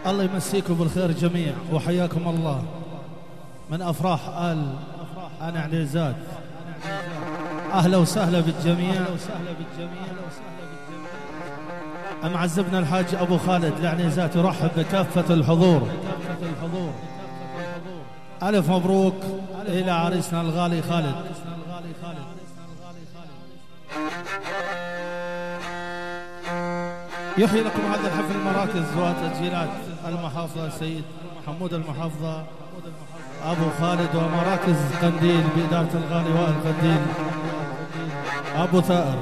الله يمسيكم بالخير جميع وحياكم الله من أفراح آل أنا عنيزات. أهلا وسهلا بالجميع. معزبنا الحاج أبو خالد لعنيزات يرحب بكافة الحضور. ألف مبروك إلى عريسنا الغالي خالد. يحيي لكم هذا الحفل المراكز وتسجيلات المحافظة السيد محمود المحافظة أبو خالد، ومراكز قنديل بإدارة الغالي وائل قنديل أبو ثائر.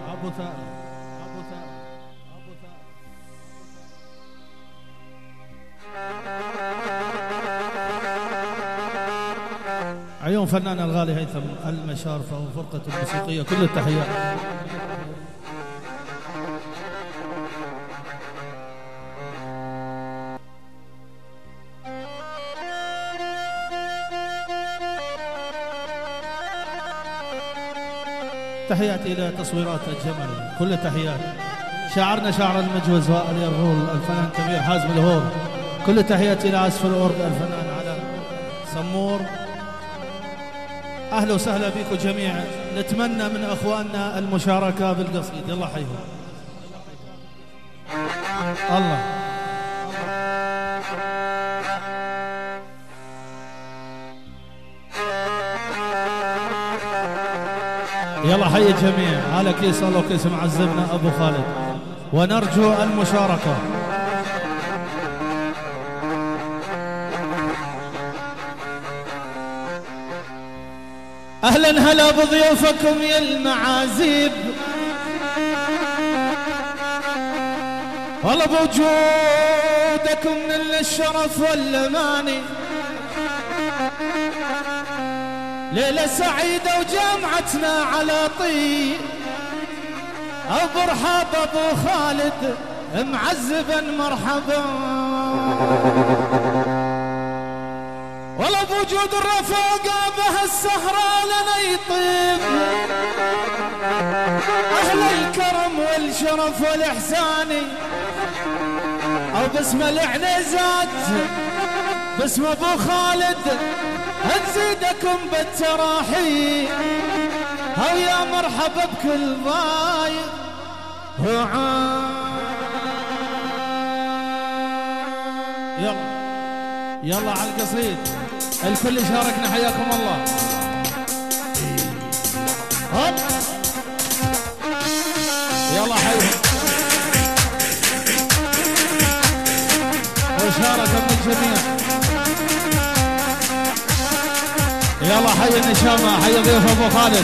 عيون فنان الغالي هيثم المشارفة وفرقة الموسيقية، كل التحيات. تحياتي إلى تصويرات الجمل، كل التحيات. شاعرنا شاعر المجوز وائل يرغول، الفنان كبير حازم الهور، كل تحياتي إلى عزف الأورج الفنان على سمور. أهلا وسهلا بكم جميعا. نتمنى من أخواننا المشاركة بالقصيد. يلا حيهم الله. يلا حي الجميع على كيس الله وكيس معزبنا أبو خالد، ونرجو المشاركة. أهلا هلا بضيوفكم يا المعازيب، والله بوجودكم من الشرف والأماني. ليلة سعيدة وجامعتنا على طيب، برحب أبو خالد معزبا مرحبا. والله بوجود الرفاقة بهالسهرة لنا يطيب، أهل الكرم والشرف والإحسان، أو باسم العنيزات باسم أبو خالد نزيدكم بالتراحيب، أو يا مرحبا بكل ضايق يلا على القصيد الكل شاركنا، حياكم الله. هوب يلا حيهم وشارك من الجميع. يلا حي النشامة، حي ضيوف أبو خالد.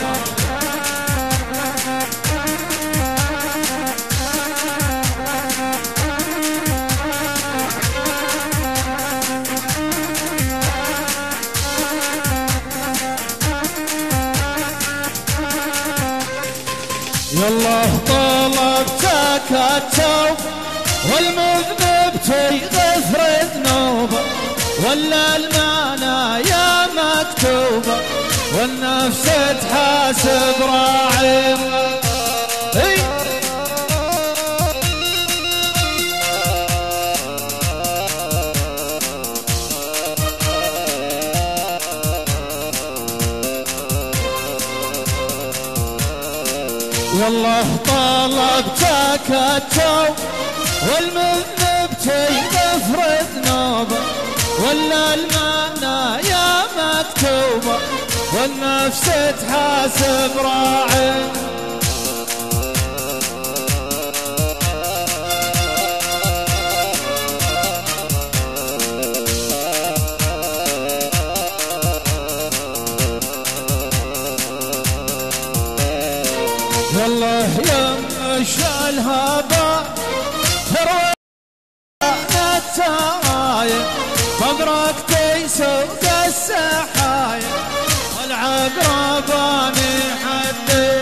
يلا طلبتك التوب والمذنب تغفر ذنوبه، ولا المنايا مكتوبة والنفس تحاسب راعيها. والله طلبتك التوب والمذنب تغفر ذنوبه، ولا المنايا مكتوبة والنفس تحاسب راعي. والله يمشى الهباء تروي الترايب، صبرك تيسوق السحايا والعقرباني حدي.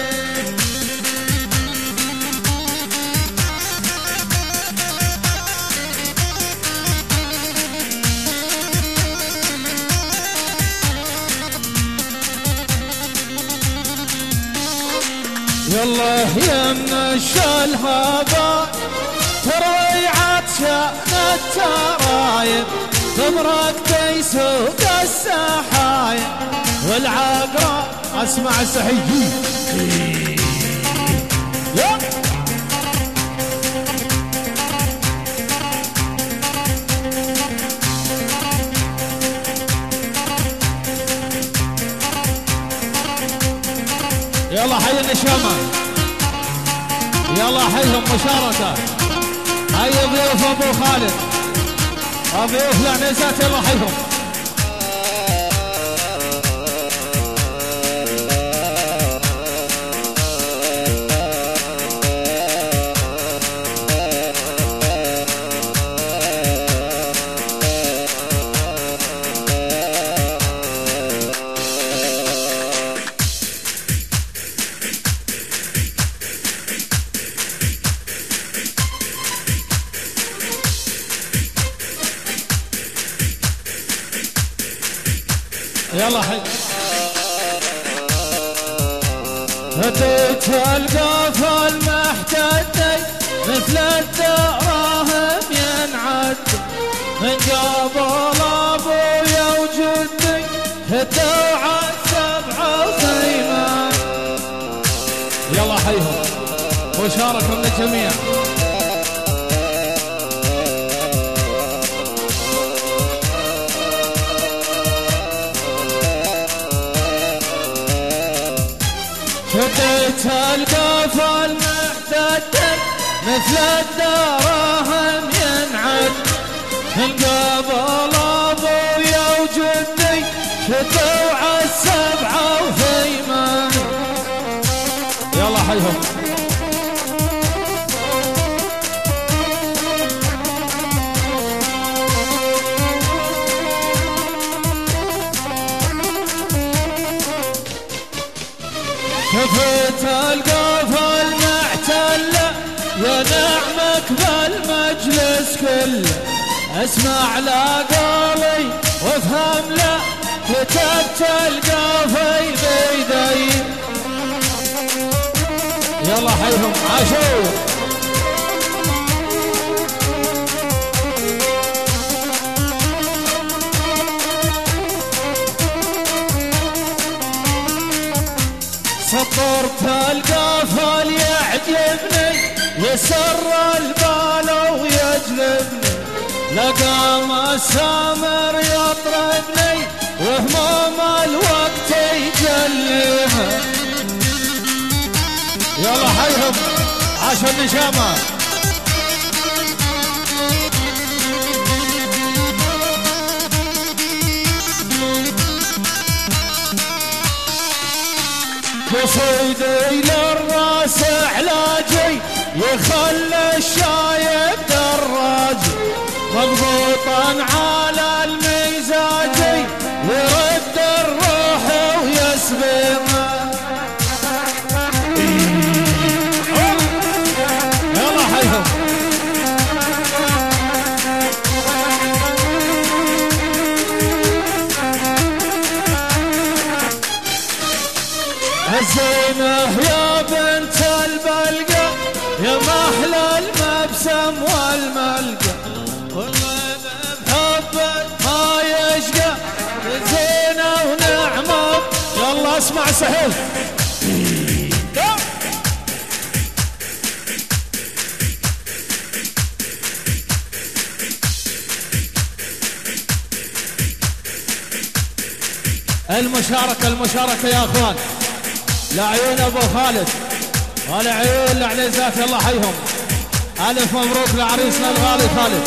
يلا يمشى الهباء تروي عطشان الترايب بمرق يسوق السحايب والعقرب اسمع السحيجي يلا حي النشامة يلا حيهم مشاركة حي ضيوف ابو خالد ضيوف العنيزات يلا حيهم يلا حي هديت القافة المحتدي مثل الدراهم ينعد من قبل ابويا وجدي هدوا عالسبعة وثيمان يلا حيهم مشاركة من الجميع هديت القافة المحتدي مثل الدراهم ينعد من قبل ابويا وجدي شدوا عالسبعة وثيمان يلا حيهم كفيت القافة المعتلة يا نعمك بالمجلس كله اسمع لا قولي وافهم لا كتبت القافة بيدي يلا حيهم عاشور سطرت القافة يعجبني يسر البال ويجلبني لقام السامر يطربني وهموم الوقت يجلبها يلا حيهم عاش النشامة قصيدي للراس علاجي يخلي الشايب دراجي مضبوطا على المزاجي يرد الروح ويسبقها يلا حيهم الزينة يا بنت البلقة يا محلى المبسم والملقى والله بحبك ما يشقى زينة ونعمة يلا اسمع سهل المشاركة يا اخوان لعيون ابو خالد ولعيون العنيزات يلا حيهم الف مبروك لعريسنا الغالي خالد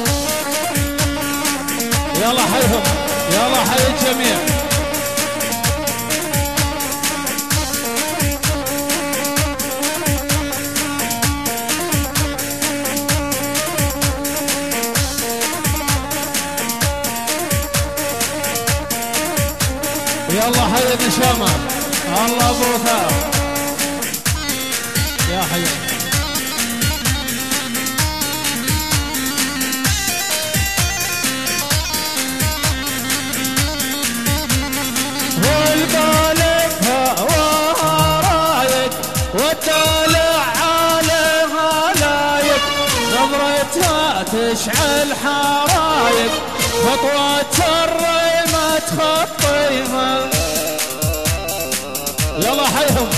يلا حيهم يلا حي الجميع يلا حي النشامة الله ابوها يا حي والبالغ هواها رايق والدلع عليها لايق نظرة نظرتها تشعل حرايق، خطوة الريمة تخطيها. يلا حيهم.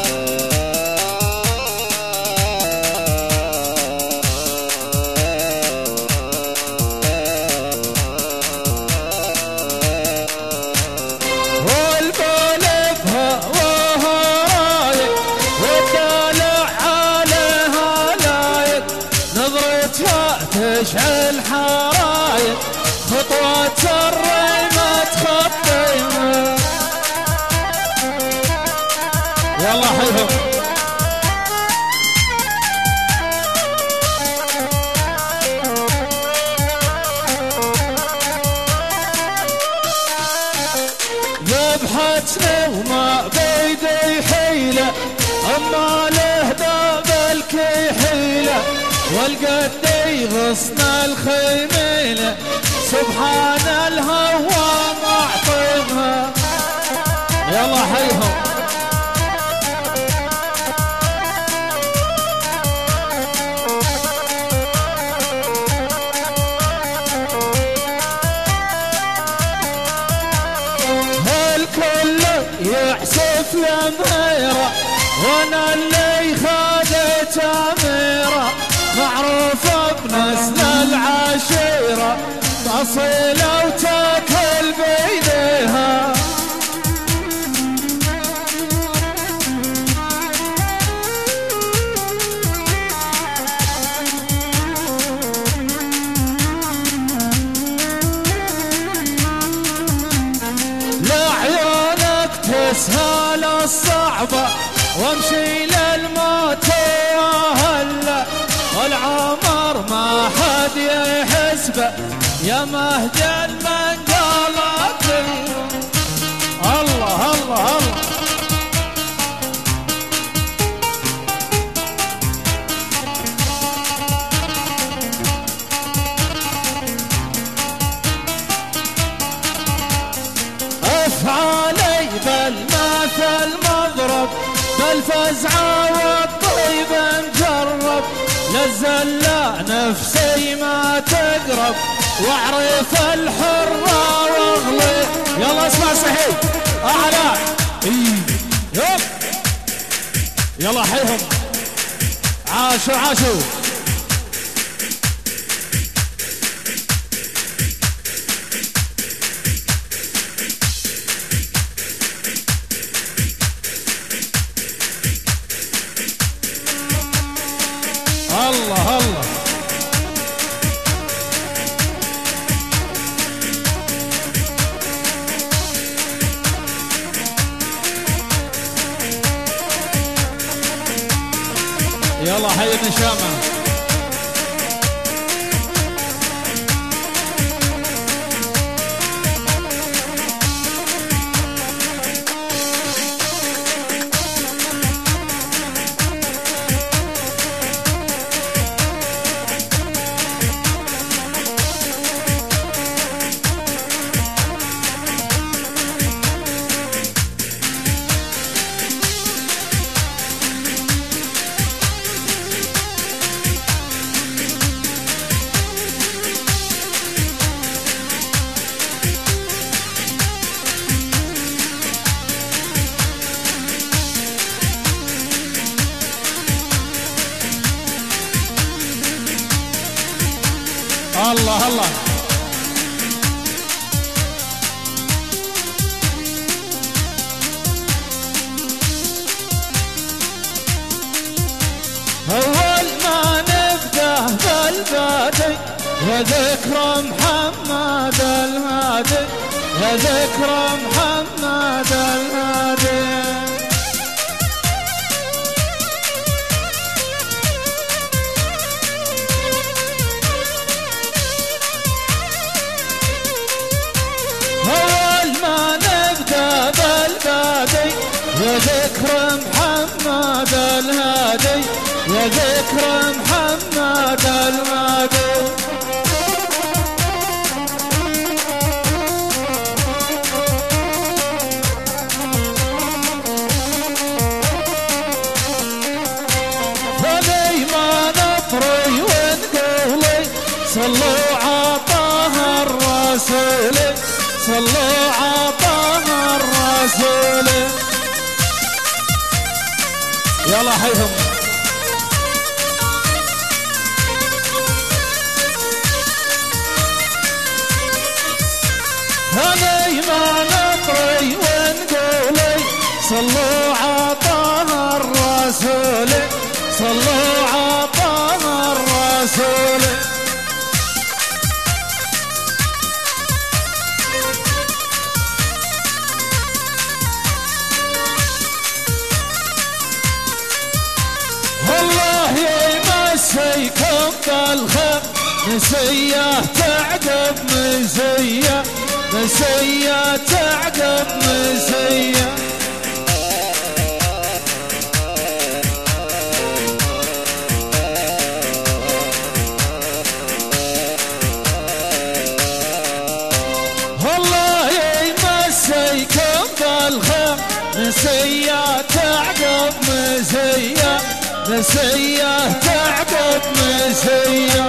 تشعل حرايق، خطوة الريمة تخطيها. يلا حيهم. ذبحتني وما بيدي حيلة، اما له داب الكحيلة، والقدي غصن الخيميلة، سبحان الهوى معطيها. يلا حيهم. هالكل يحسف يا مهيرة، وانا اللي خذيت اميرة، معروفة بنسل العشيرة، أصيلة وتاكل بيديها. لعيونك تسهل الصعبة، وامشي للموت وهلا، والعمر ما حد يحسبه، يا مهجن من قالت. الله الله الله. افعالي بالمثل مضرب، بالفزعة والطيب مجرب، للزلا نفسي ما تقرب، واعرف الحرة واغلي. يلا اسمع صحيح اعلى. يلا حيهم. عاشوا عاشوا. الله الله. يلا حي النشامة. الله الله. أول ما نبدأ بالبادي، يا ذكرى محمد الهادي، يا ذكرى محمد الهادي. يا ذكرى محمد الهادي، يا ذكرى محمد الهادي. فدي ما نطري ونقول صلوا على طه الرسول صلوا على طه الرسول يلا حيهم هني ما نطري ونقولي صلوا على طه الرسول صلوا على طه الرسول والله يمسيكم بالخير مسيه تعقب مسيه مسيه تعقب مسيه والله يمسيكم بالخير مسيه تعقب مسيه مسيه تعقب مسيه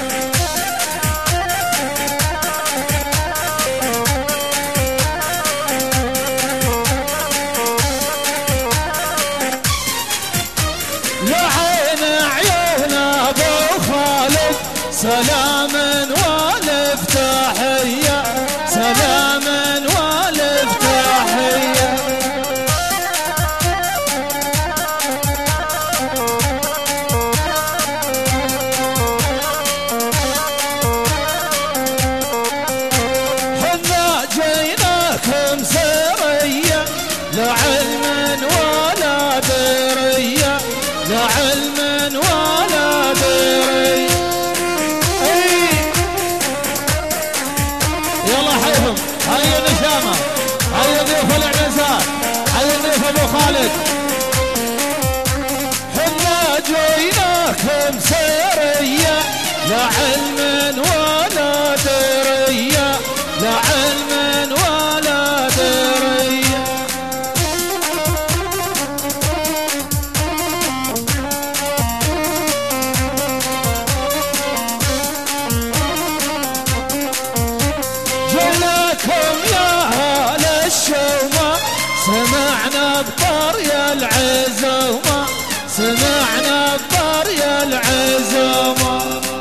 لعين عيون ابو خالد سلاما والف تحيه سلاما والف تحيه حنا جيناكم سريه لا علما ولا دريه لا علما ولا دريه يلا حيهم هيا نشامه هيا ضيوف العنزات هيا ضيوف ابو خالد حنا جيناكم سريه لا علما ولا دريه لا علما ولا دريه جيناكم يا اهل الشومه سمعنا بطريق العزومه سمعنا بطريق العزومه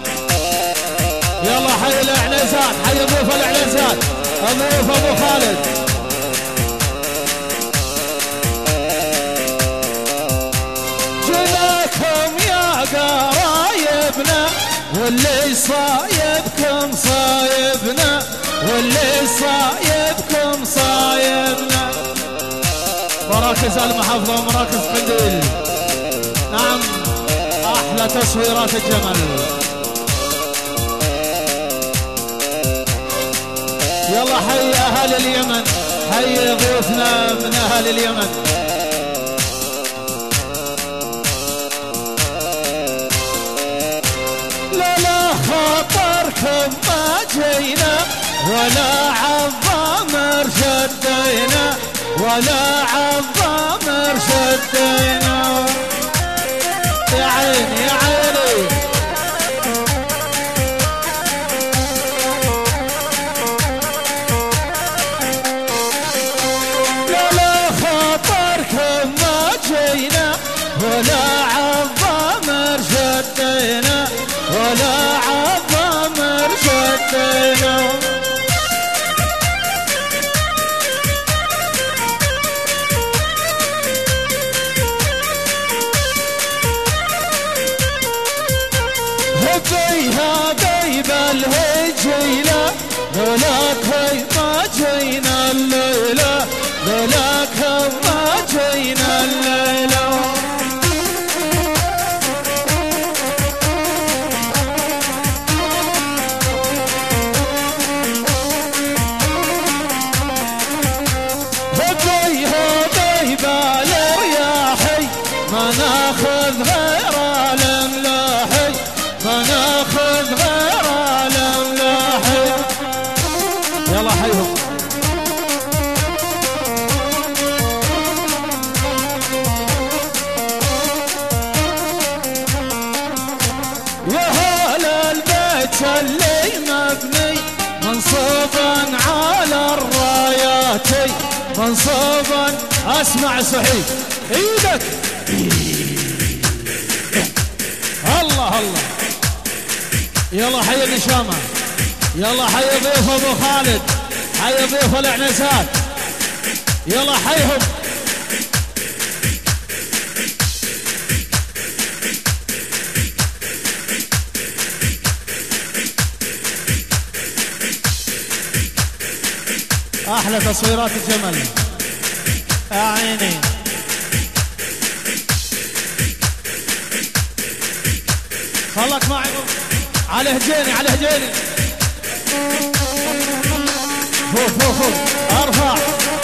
يلا حي الاعنزات حي ضيوف الاعنزات ضيوف ابو خالد جيناكم يا قرايبنا واللي صايبكم صايبنا واللي صايبكم صايبنا مراكز المحافظة ومراكز قنديل نعم احلى تصويرات الجمل يلا حي اهل اليمن حي ضيوفنا من اهل اليمن لا خاطركم ما جينا ولا عظام شدينا ولا عظام شدينا يا عيني يا عيني لا خاطركم ما جينا ولا عظام شدينا ولا عظام شدينا هبيها بيب الهجيلة لولاك ما جينا الليلة لولاك ما جينا الليلة هبيها بيب الرياحي ما ناخذ غير الاملاحي ما ناخذ غير الاملاحي اللي مبني منصوبا على الرايات منصوبا. اسمع صحيح ايدك الله الله. يلا حي النشامة، يلا حي ضيف ابو خالد، حي ضيف الاعنسات، يلا حيهم. احلى تصويرات الجمل يا عيني. خلك معي على هجيني على هجيني. فوق فوق فوق ارفع.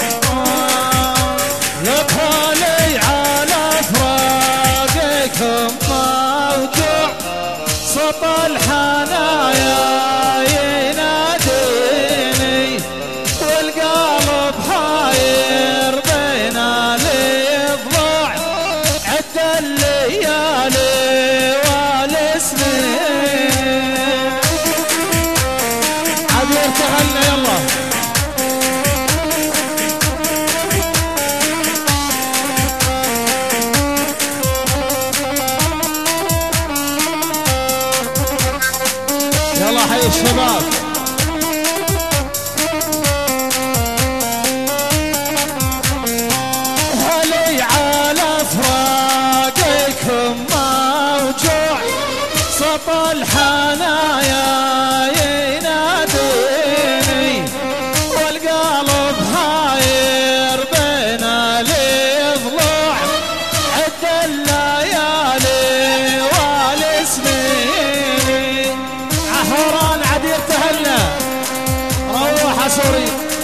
يبهالي على فراقكم موجوع صوت الحنايا يناديني والقلب حاير بين الاضلاع عد الليالي والسنين. عبير تهلنا يلا. يلا حي الشباب. هلي على فراقكم موجوع صوت الحنايا يناديني والقلب هاير بين الاضلاع عد الليالي والسنين. عهران عدير تهلنا روح سوري.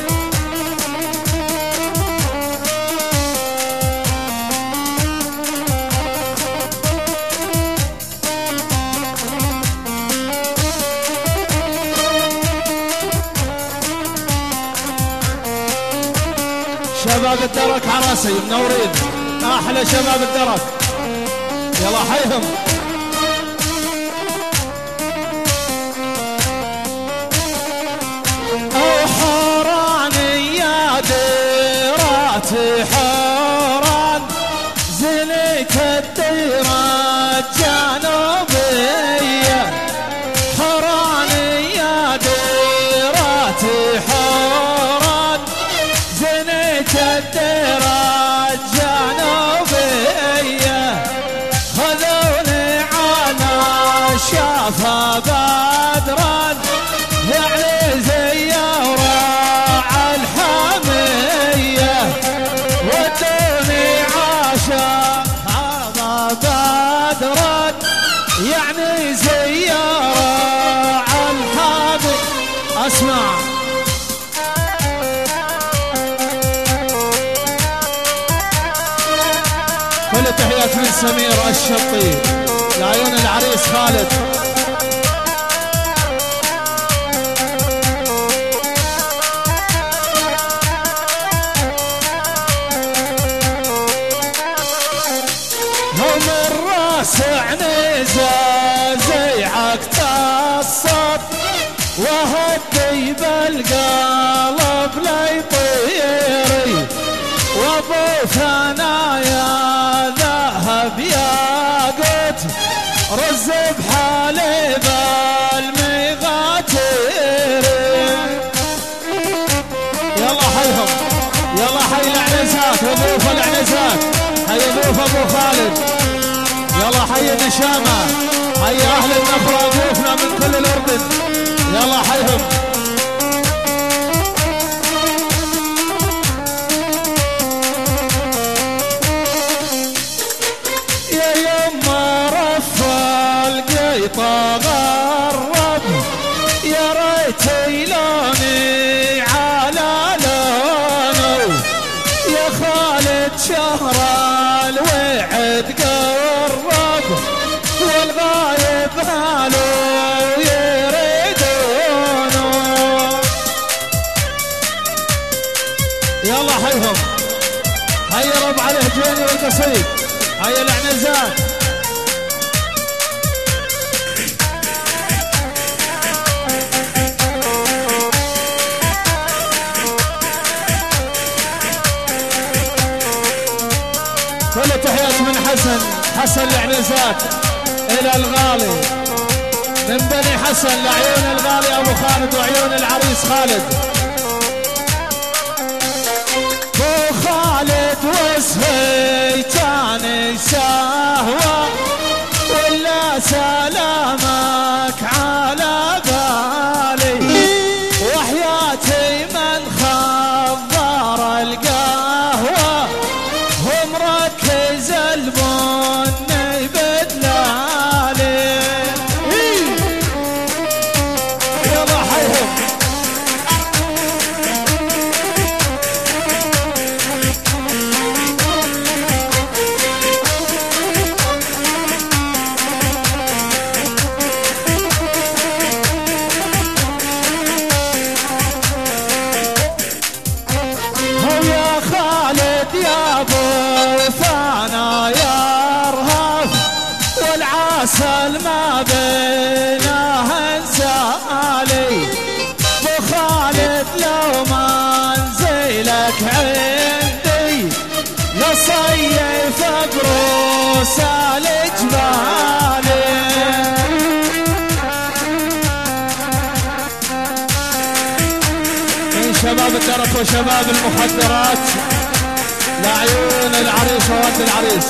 شباب الدرك عراسي منورين، احلى شباب الدرك يلا حيهم. حوراني يا ديراتي حوران زينك الديرة الجنوبية. حوراني يا ديراتي حوران زينك الديرة الجنوبية. خذوني على شافا بدران يعني زي وراع الحمية. ودوني عاشق هذا بدران يعني زي وراع الحمية. اسمع كل التحيات من سمير الشطي لعيون العريس خالد. هم الراس عنيزة زي عقد الصف وهدي بالقلب ليطيري وابو ثنايا ذهب ياقوت رز بحليب المغاتير. يلا حيهم، يلا حي العنزات وضيوف العنزات، حي ضيوف ابو خالد، يلا حي النشامة، حي اهل النفرة ضيوفنا من كل الاردن، يلا حيهم. يا يما رفع القيطة غرب يا ريتي لوني على لونه. يا خالد شهر الوعد قرب والغايب هالو يريدونه. يلا حيهم، هيا ربع الهجيني والقصيد، هيا العنزات. حسن العنزات إلى الغالي، من بني حسن لعيون الغالي أبو خالد وعيون العريس خالد. أبو خالد وصفي كان شهوة ولا سلامك على بالي، وحياتي من خضر القهوة ومركز البن بدلالي. يلا حيهم عسل ما بينه انسالي. ابو خالد لو منزلك عندي لصيف بروس الجبالي. من شباب الدرك وشباب المخدرات لعيون العريس ووالد العريس.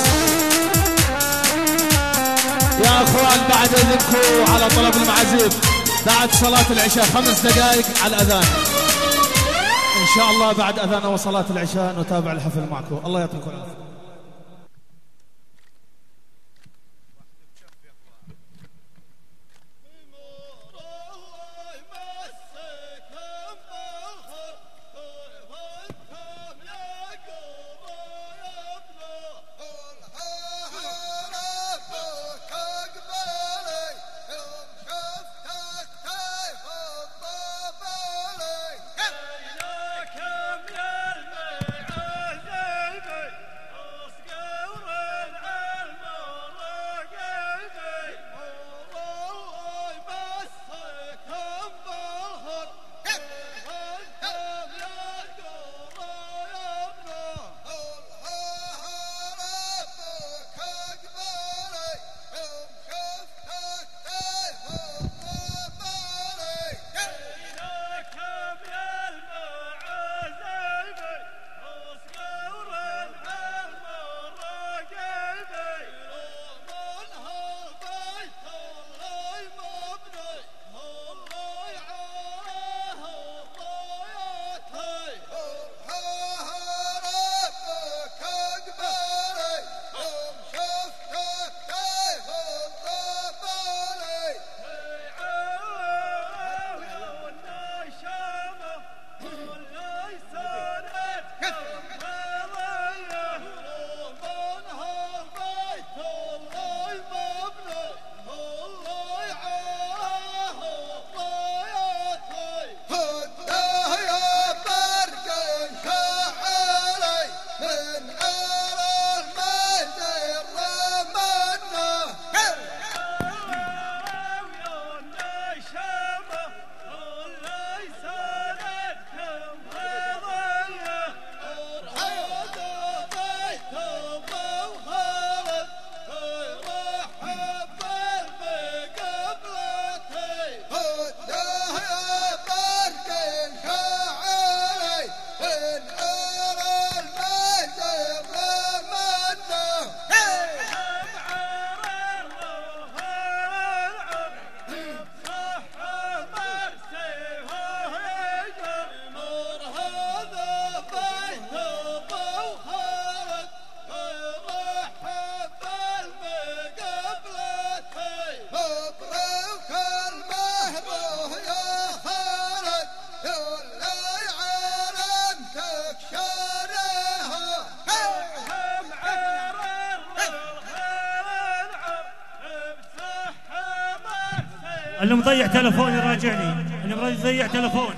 يا اخوان بعد اذنكم على طلب المعازيم بعد صلاة العشاء 5 دقائق على الاذان ان شاء الله. بعد اذان وصلاة العشاء نتابع الحفل معكم. الله يعطيكم العافية. اللي مضيع تلفون يراجعني، اللي مضيع تلفون.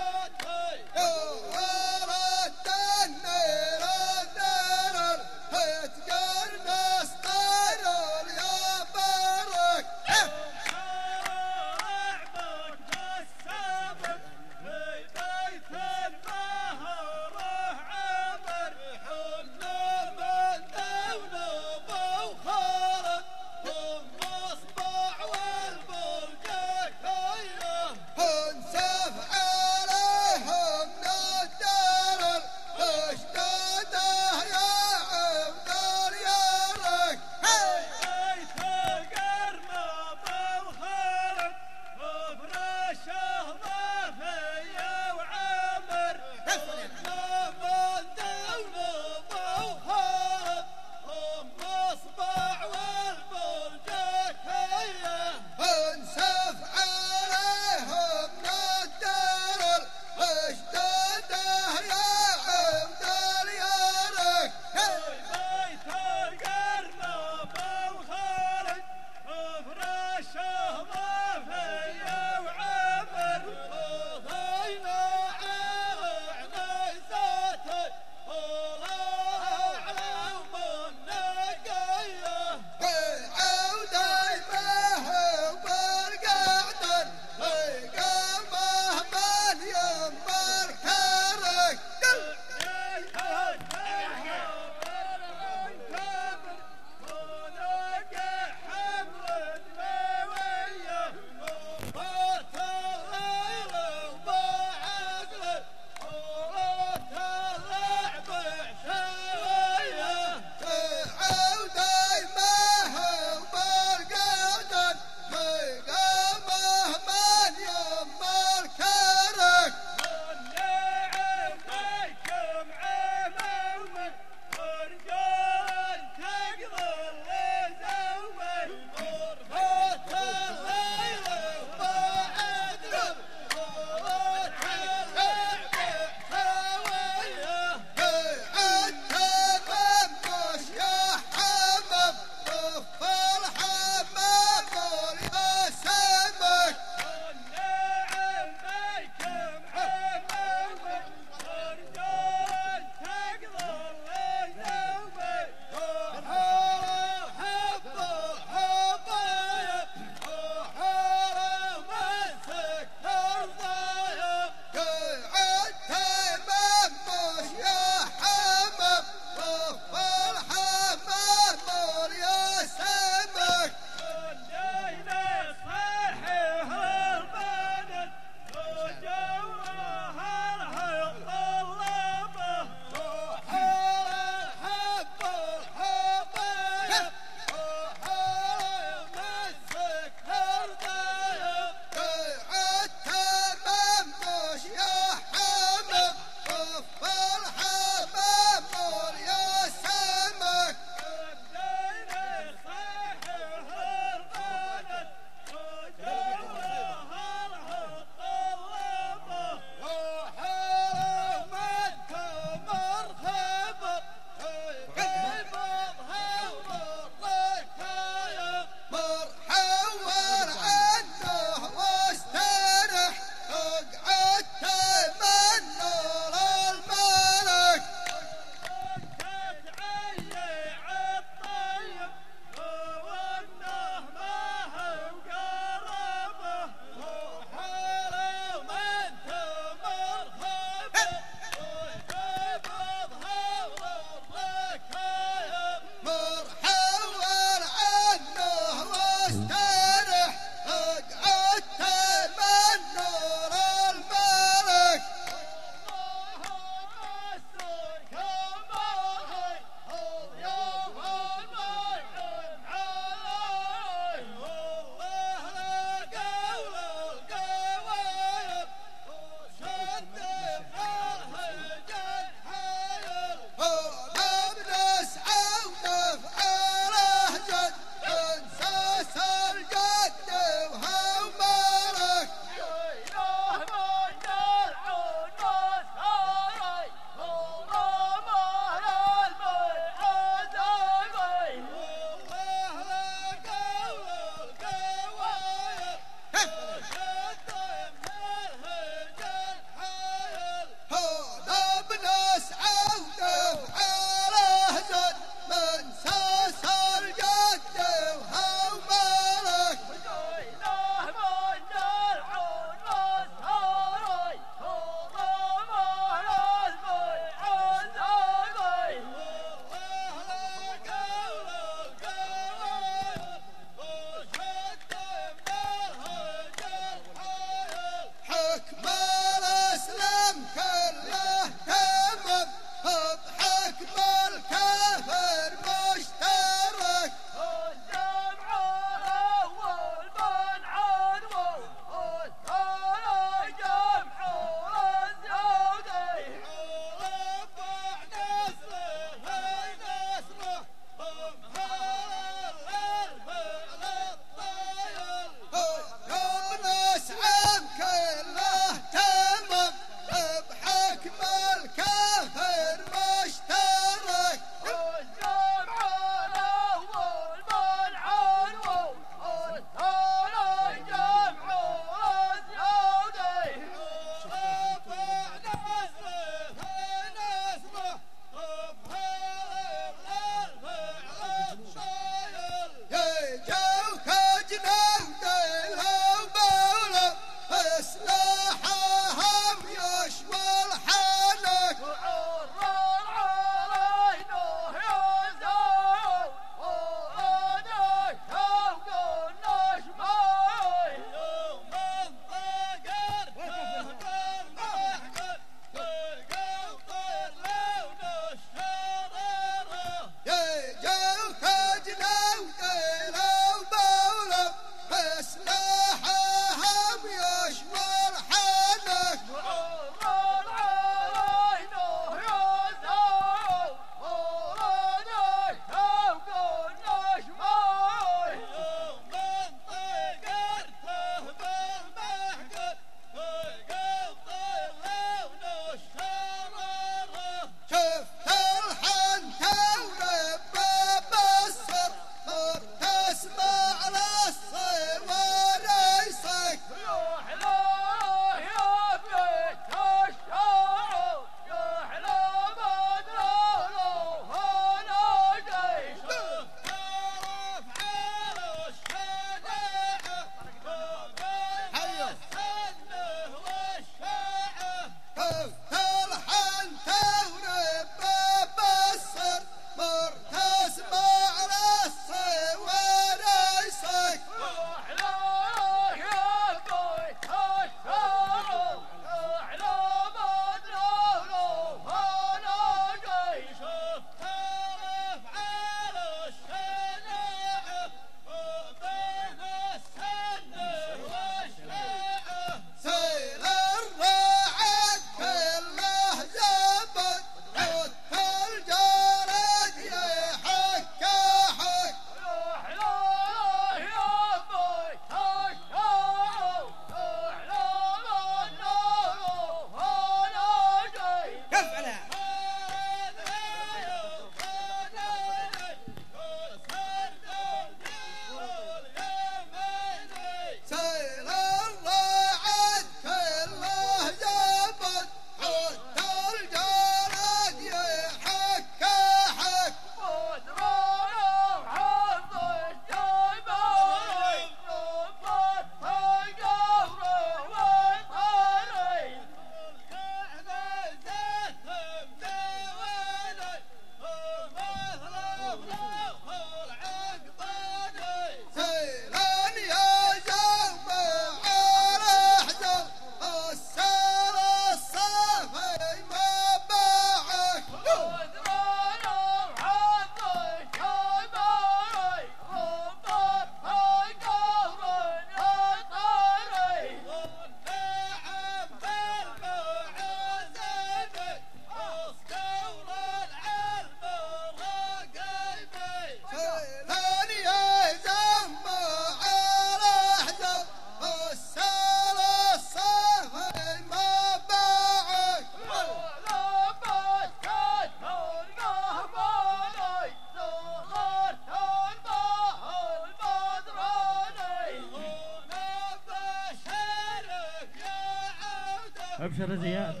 ابشر يا زياد.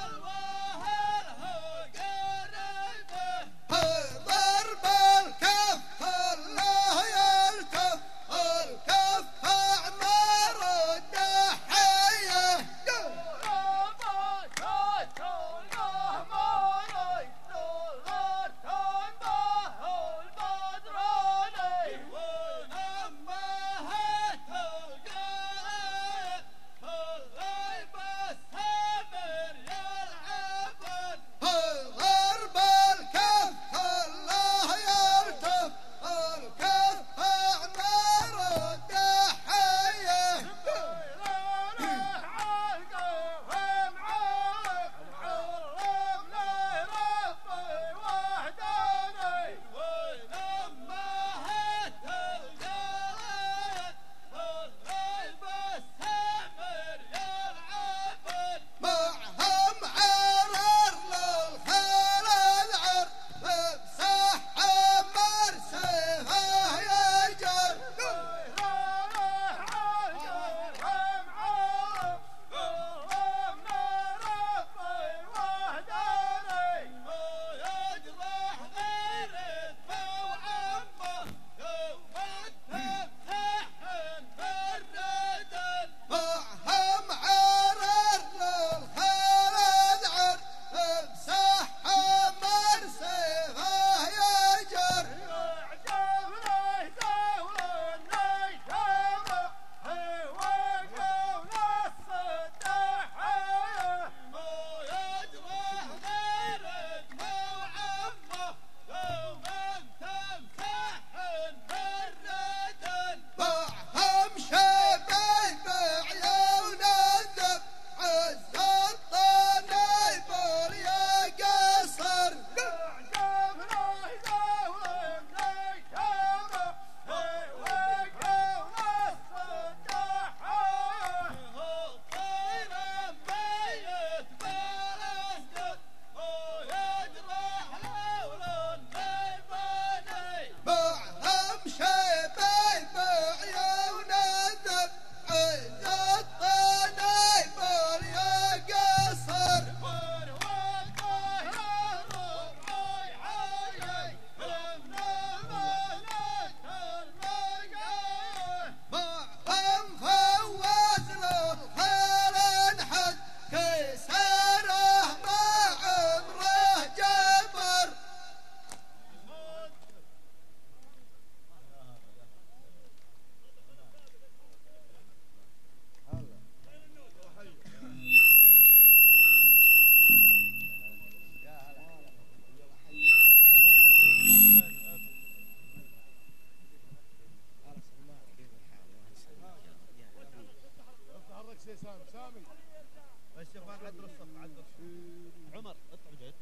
عمر اطلع جيد.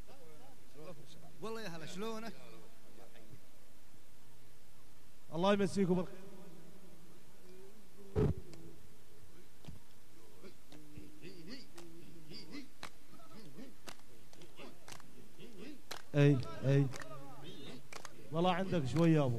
والله يا هلا شلونك؟ الله يمسيكم بالخير. اي والله عندك شويه يا ابو.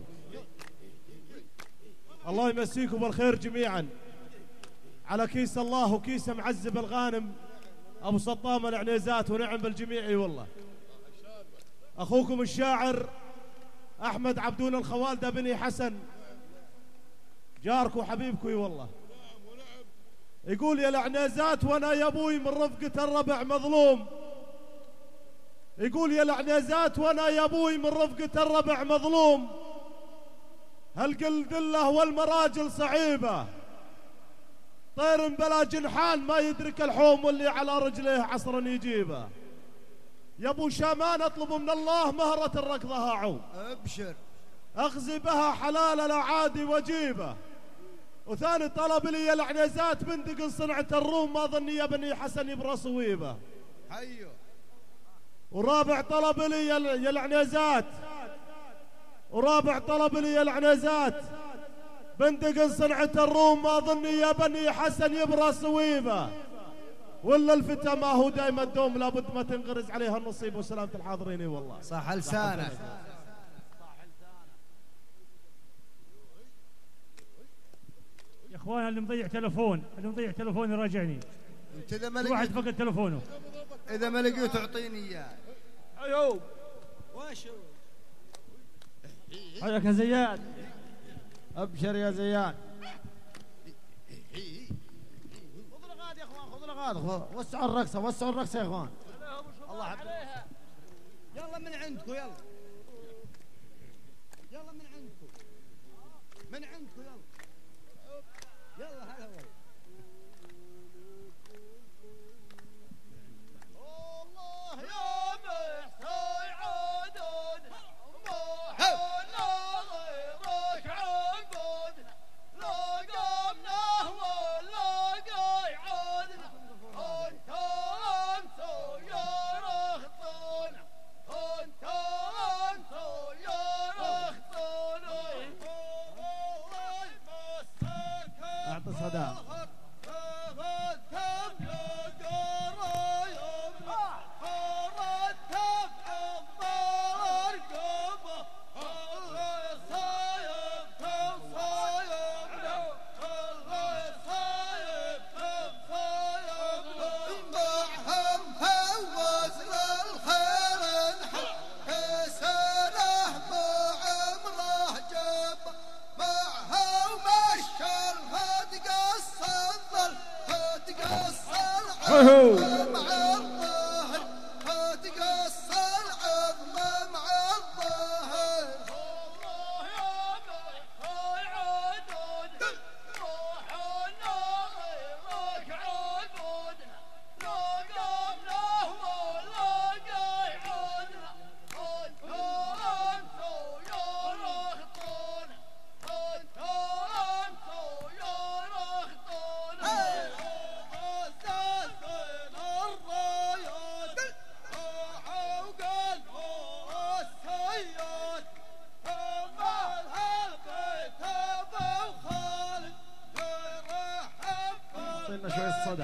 الله يمسيكم بالخير جميعا على كيس الله وكيس معزب الغانم ابو سطام العنيزات ونعم بالجميع. اي والله اخوكم الشاعر احمد عبدون الخوالده بني حسن جاركم وحبيبكم. اي والله يقول يا العنيزات وانا يا ابوي من رفقة الربع مظلوم. يقول يا العنيزات وانا يا ابوي من رفقة الربع مظلوم. هالقلدله والمراجل صعيبه طير بلا جنحان ما يدرك الحوم واللي على رجليه عصرا يجيبه. يا ابو شامان اطلب من الله مهرة الركضها عوم ابشر اخزي بها حلال الاعادي وجيبه. وثاني طلب لي يا العنيزات بندق صنعة الروم ما ظني يا بني حسن يبرى صويبه. حيو. ورابع طلب لي يا العنيزات ورابع طلب لي يا العنيزات بندق صنعة الروم ما ظني يا بني حسن يبرى صويبه. ولا الفتى ما هو دايما الدوم لابد ما تنغرز عليها النصيب. وسلامة الحاضرين. والله صح لسانك. يا اخوان اللي مضيع تلفون يراجعني. انت اذا ما كل واحد لقيت فقد تلفونه. اذا ما لقيت اعطيني اياه. ايوب وش هو؟ حياك يا زياد. ابشر يا زياد. خذوا الغاد يا اخوان، خذوا الغاد، وسعوا الرقصه، وسعوا الرقصه يا اخوان. الله عليها. يلا من عندكم يلا. يلا من عندكم. من عندكم يلا. يلا هلا والله. الله يا محسن عدن ما حنا غيرك عبودنا لا قمناه ولا قيعدنا انت يا رخطونا انت يا رخطونا الله يمسك اعطي صدى. اعطينا شوي الصدى.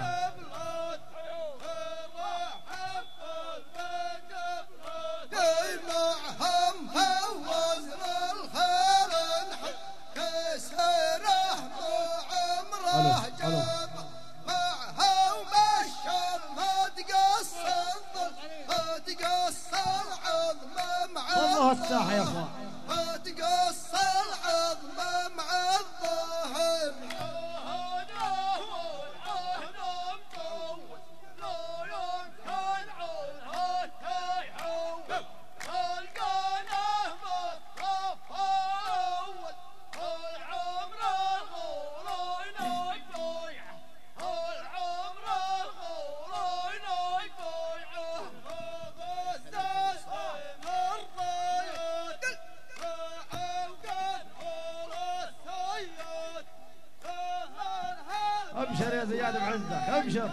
والله الساحه يا اخوان. تقصر عظمه مع الظهر ابشر يا زياد بعزك، ابشر.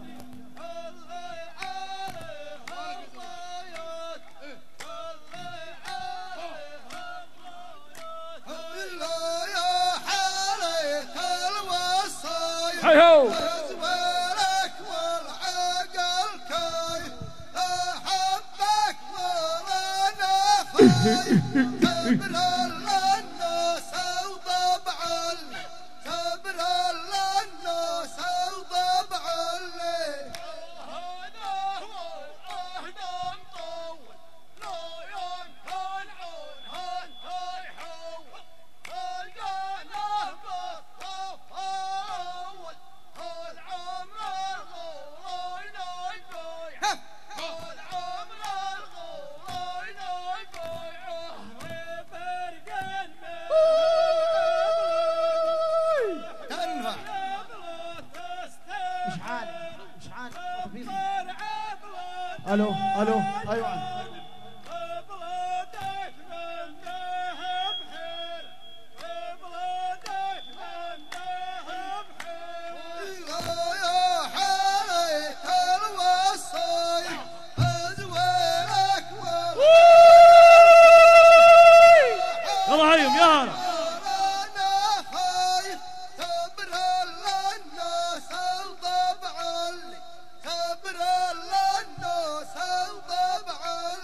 هيهو ازولك والعقل كايف احبك ورانا خايف صبر للناس وطبع صبر للناس وطبع الليل هذا هو العهد مطول لا يمكن عنها انت يحول القناه بالصف اول العمر الغورين يبيع العمر الغورين يبيعه فرقان تنفع اشحال اشحال. الو الو ايوه. يلا هيم يلا. صبر للناس وطبع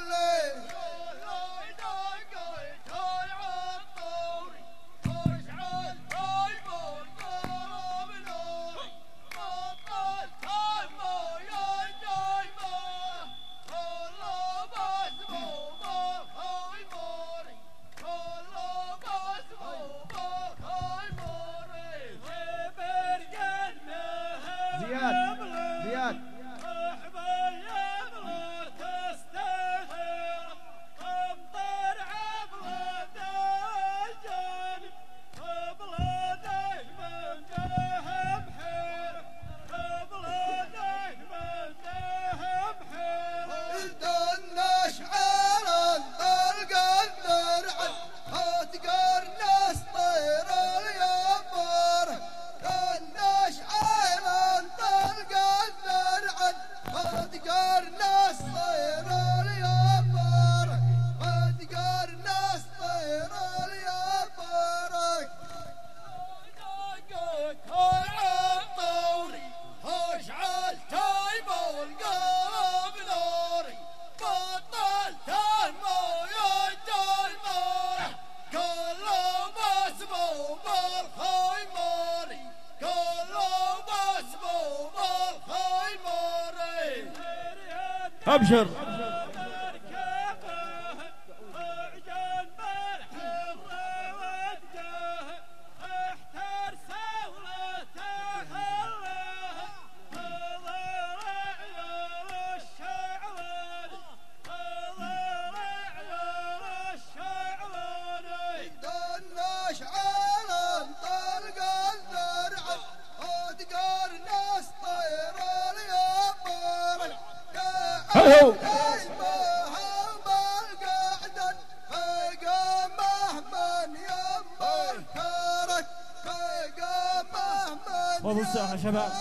أبشر. فضل الساحة شباب.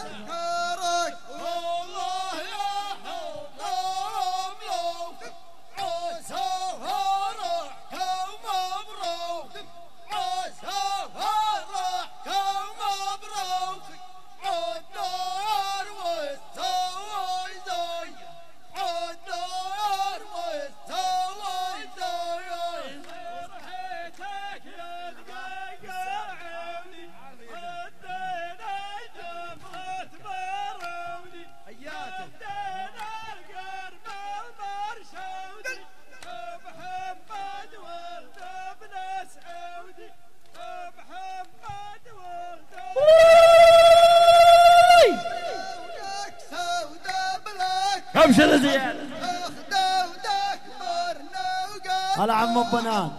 أبشر زياد. هلا عم البنات.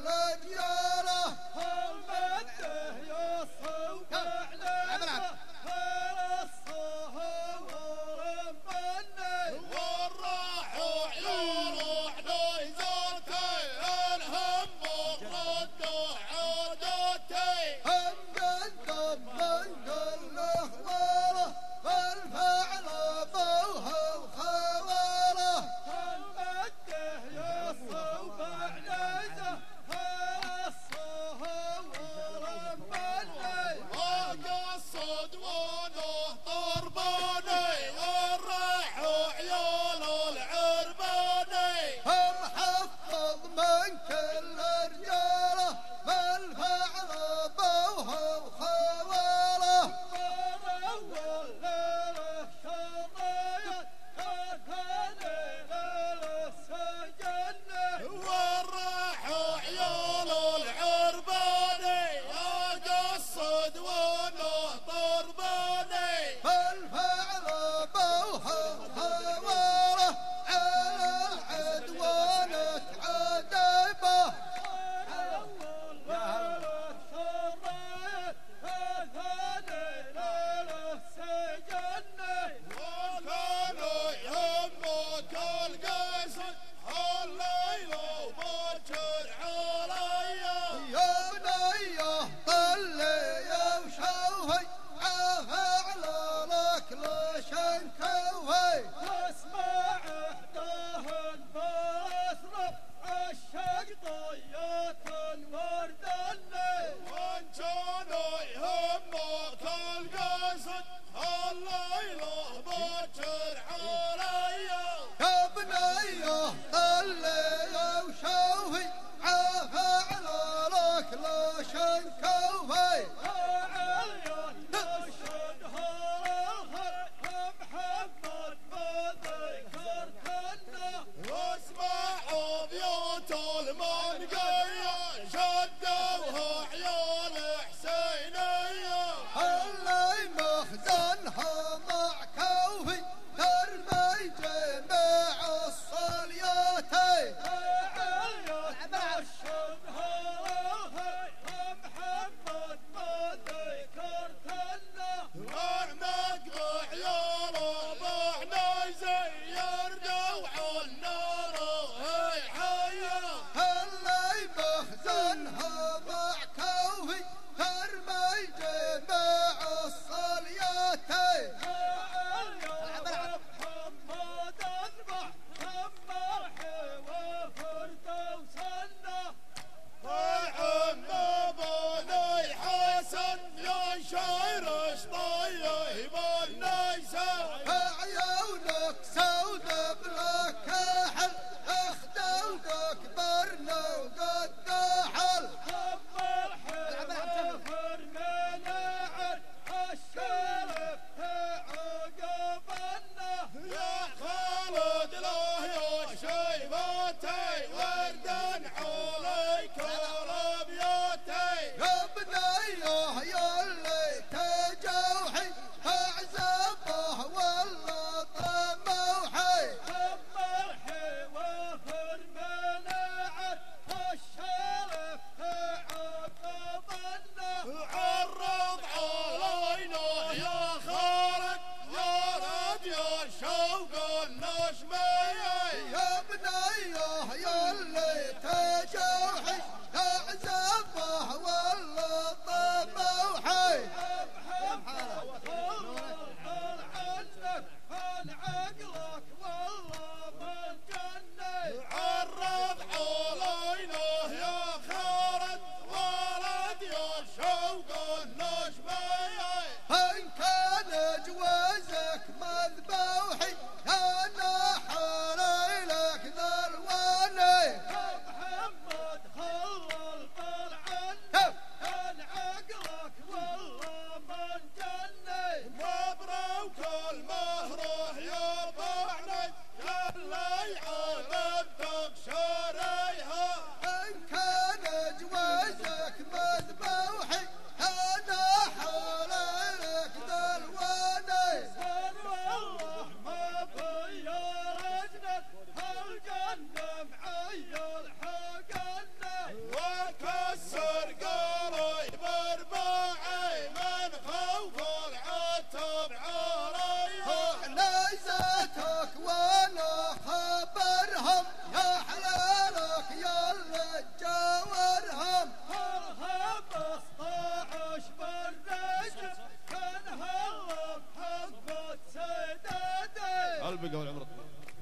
الرجاله المده يصوب علينا خير الصهور مني والراح وعيون نيزتي الهم ردوا عادتي هم الدم من كل اخباره فالفعل ابوها الخواره المده يصوب علينا خير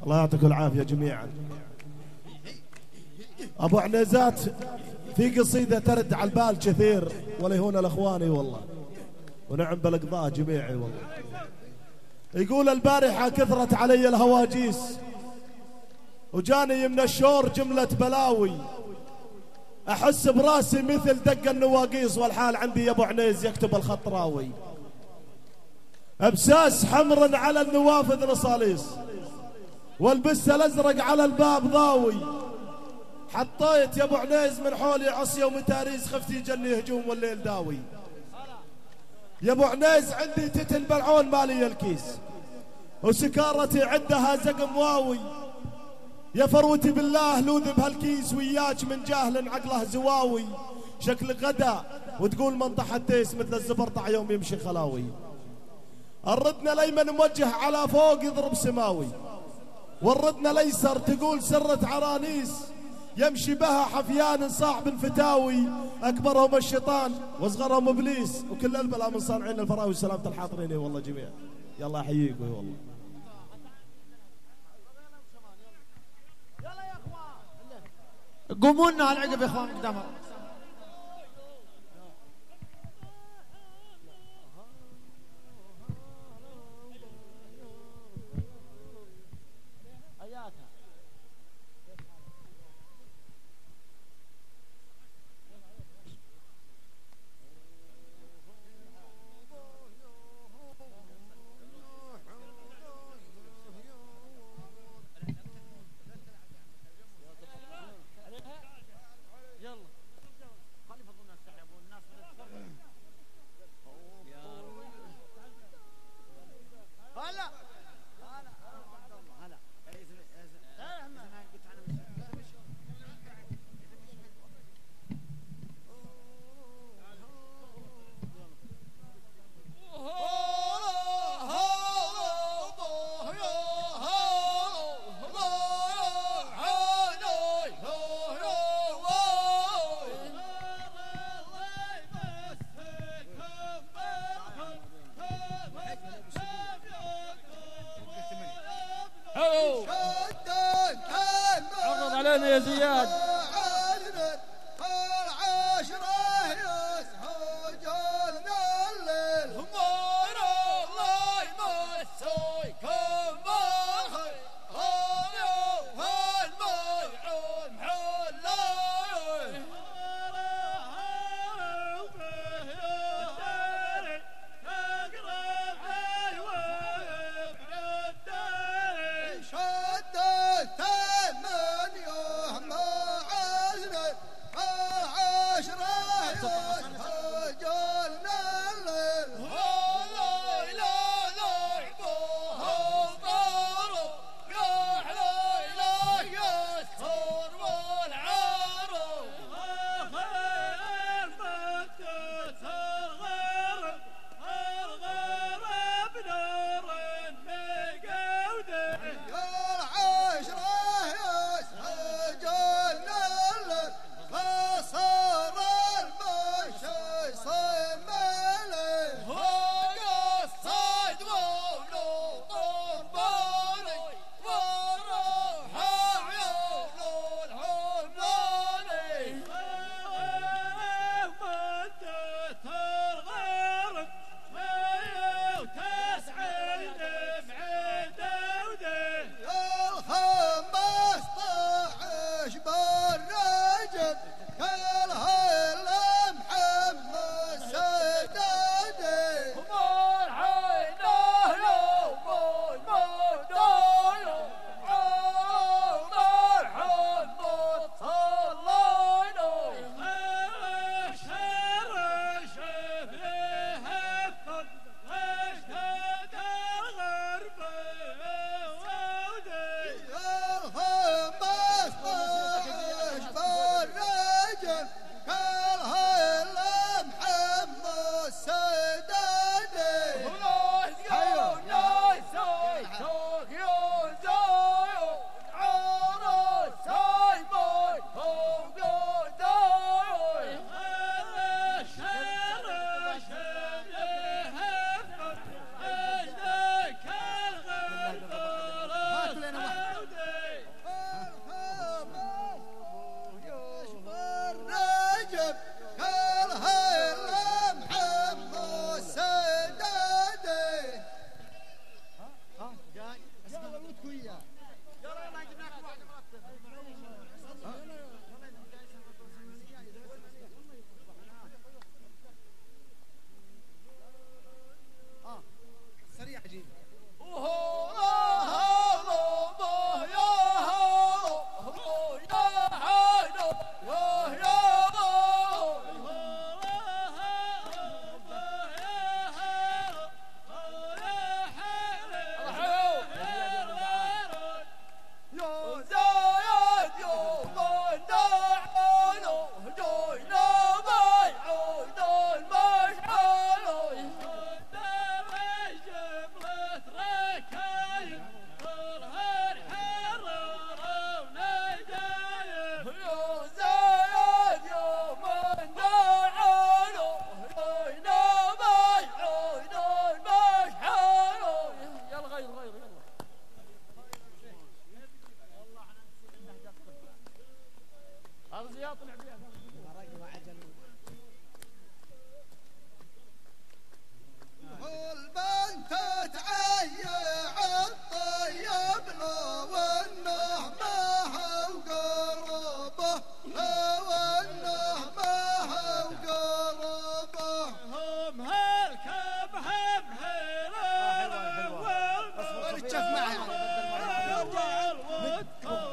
الله يعطيكم العافية جميعا. أبو عنيزات في قصيدة ترد على البال كثير وليهون الأخواني والله، ونعم بالقضاء جميعي والله. يقول البارحة كثرت علي الهواجيس وجاني من الشور جملة بلاوي، أحس براسي مثل دق النواقيس والحال عندي يا أبو عنيز يكتب الخطراوي. أبساس حمر على النوافذ نصاليس والبس الأزرق على الباب ضاوي. حطيت يا أبو عنيز من حولي عصية ومتاريس خفت يجني هجوم والليل داوي. يا أبو عنيز عندي تتن بلعون مالي الكيس وسكارتي عندها زقم واوي. يا فروتي بالله لوذ بهالكيس وياك من جاهل عقله زواوي. شكل غدا وتقول منطح التيس مثل الزبرطع يوم يمشي خلاوي. الردنا الأيمن موجه على فوق يضرب سماوي، والردنا الأيسر تقول سرة عرانيس يمشي بها حفيان صاحب فتاوي. أكبرهم الشيطان واصغرهم إبليس وكل البلاء من صانعين الفراوي. سلامة الحاضرين والله جميعا. يلا أحييكم والله. قوموا لنا على العقب يا اخوان قدام. عرض علينا يا زياد.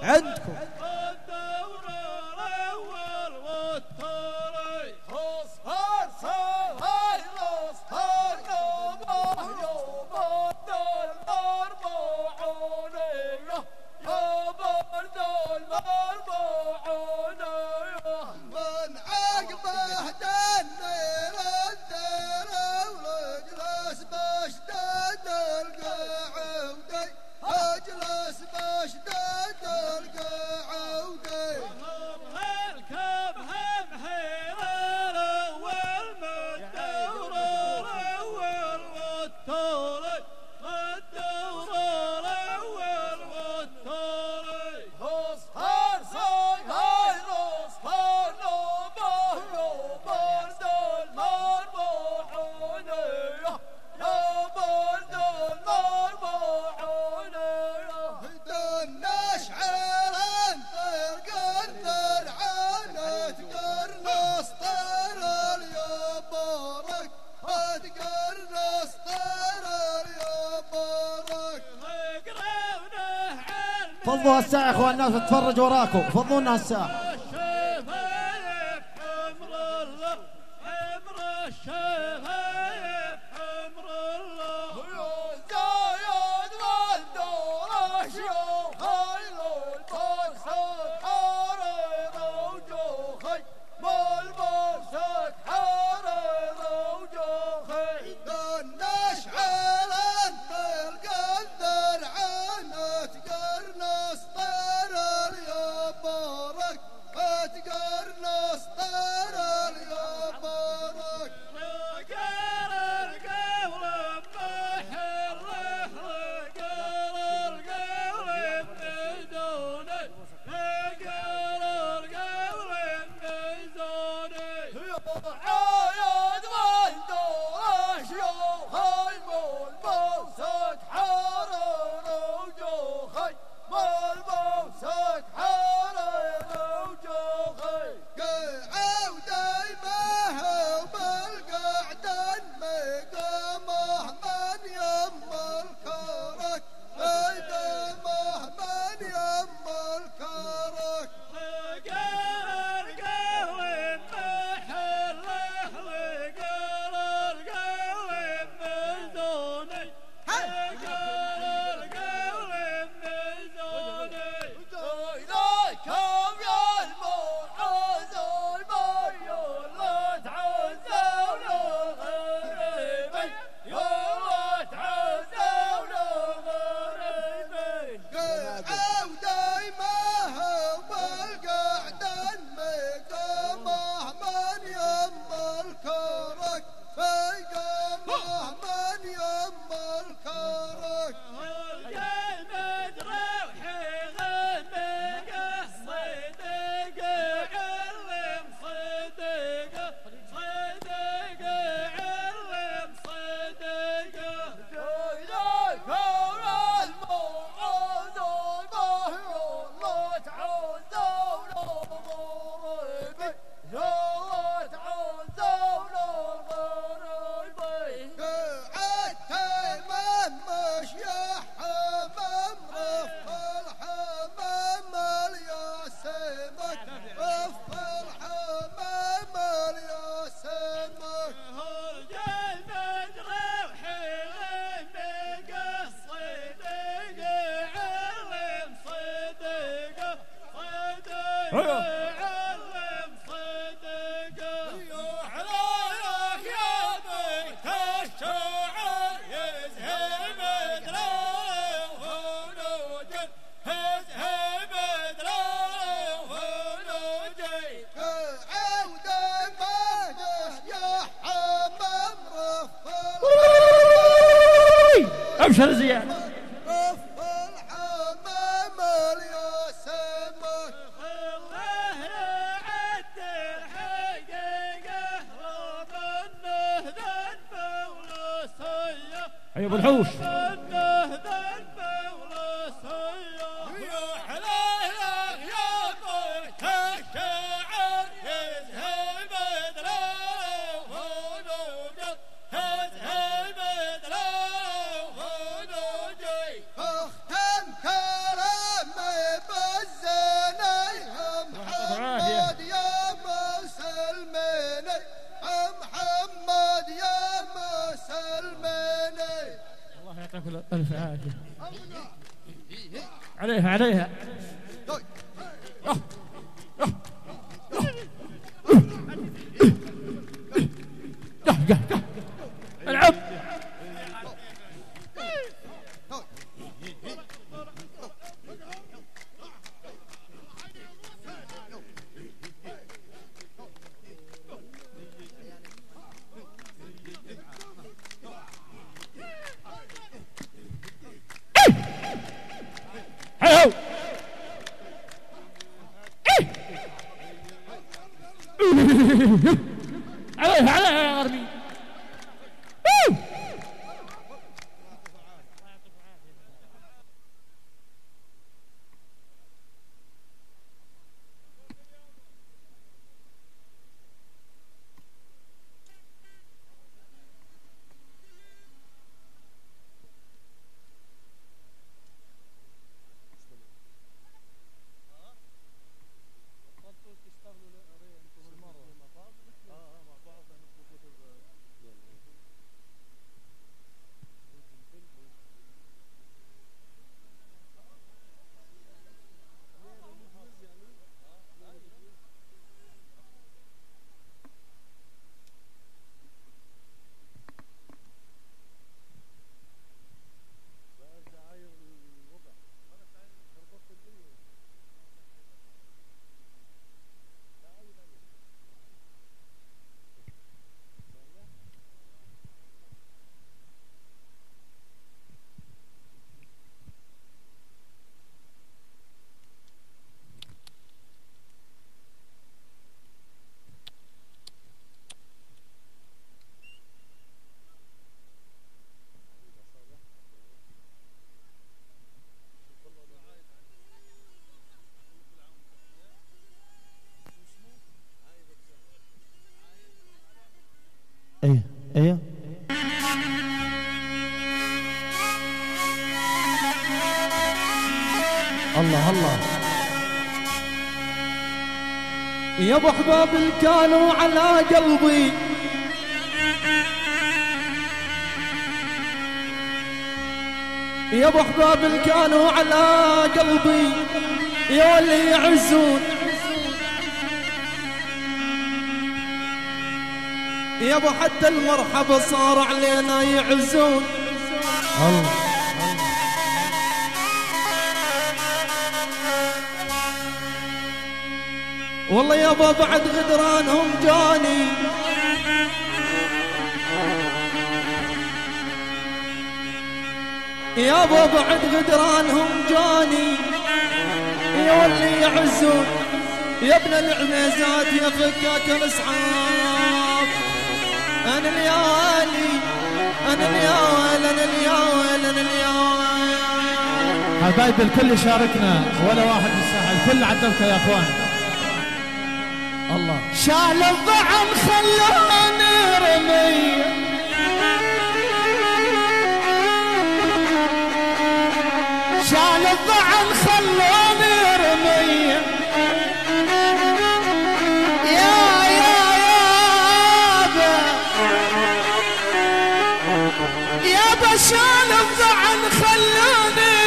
عندكم فضوا الساعة يا اخوان، الناس تتفرج وراكم، فضوا لنا الساعة. ابشر زياد. يا ابو الحوش يعطيك الف عافيه. عليها عليها. العب. حلو. عليها عليها يا غربي. ايه ايه الله الله يا ابو احباب كانوا على قلبي يا ابو احباب كانوا على قلبي يا اللي يعزون يا ابو حتى المرحبا صار علينا يعزون الله والله يابا بعد غدرانهم جاني يابا بعد غدرانهم جاني يا اللي يعزون يا ابن العميزات يا فكاك الاسعاف انا اليالي انا اليال انا اليال انا اليال. حبايب الكل شاركنا ولا واحد في الساحه، الكل عدلك يا اخوان. الله شال الضعن خلاني رمي شال الضعن خلاني رمي يابا شال الضعن خلاني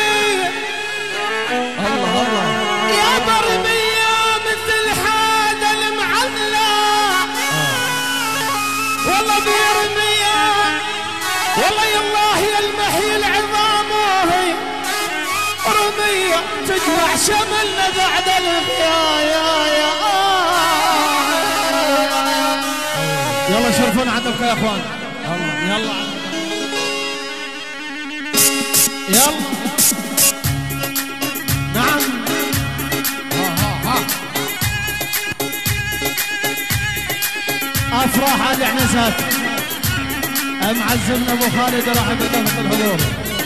الله الله يابا رمية مثل هذا المعلق والله بيرمية والله يالله يا المحي العظام وهي رمية تجمع شملنا بعد الغيايا. يلا شرفونا عندك يا اخوان. الله يلا يلا نعم. افراح هذه عنزات معزمنا ابو خالد راح بإضافة الحضور.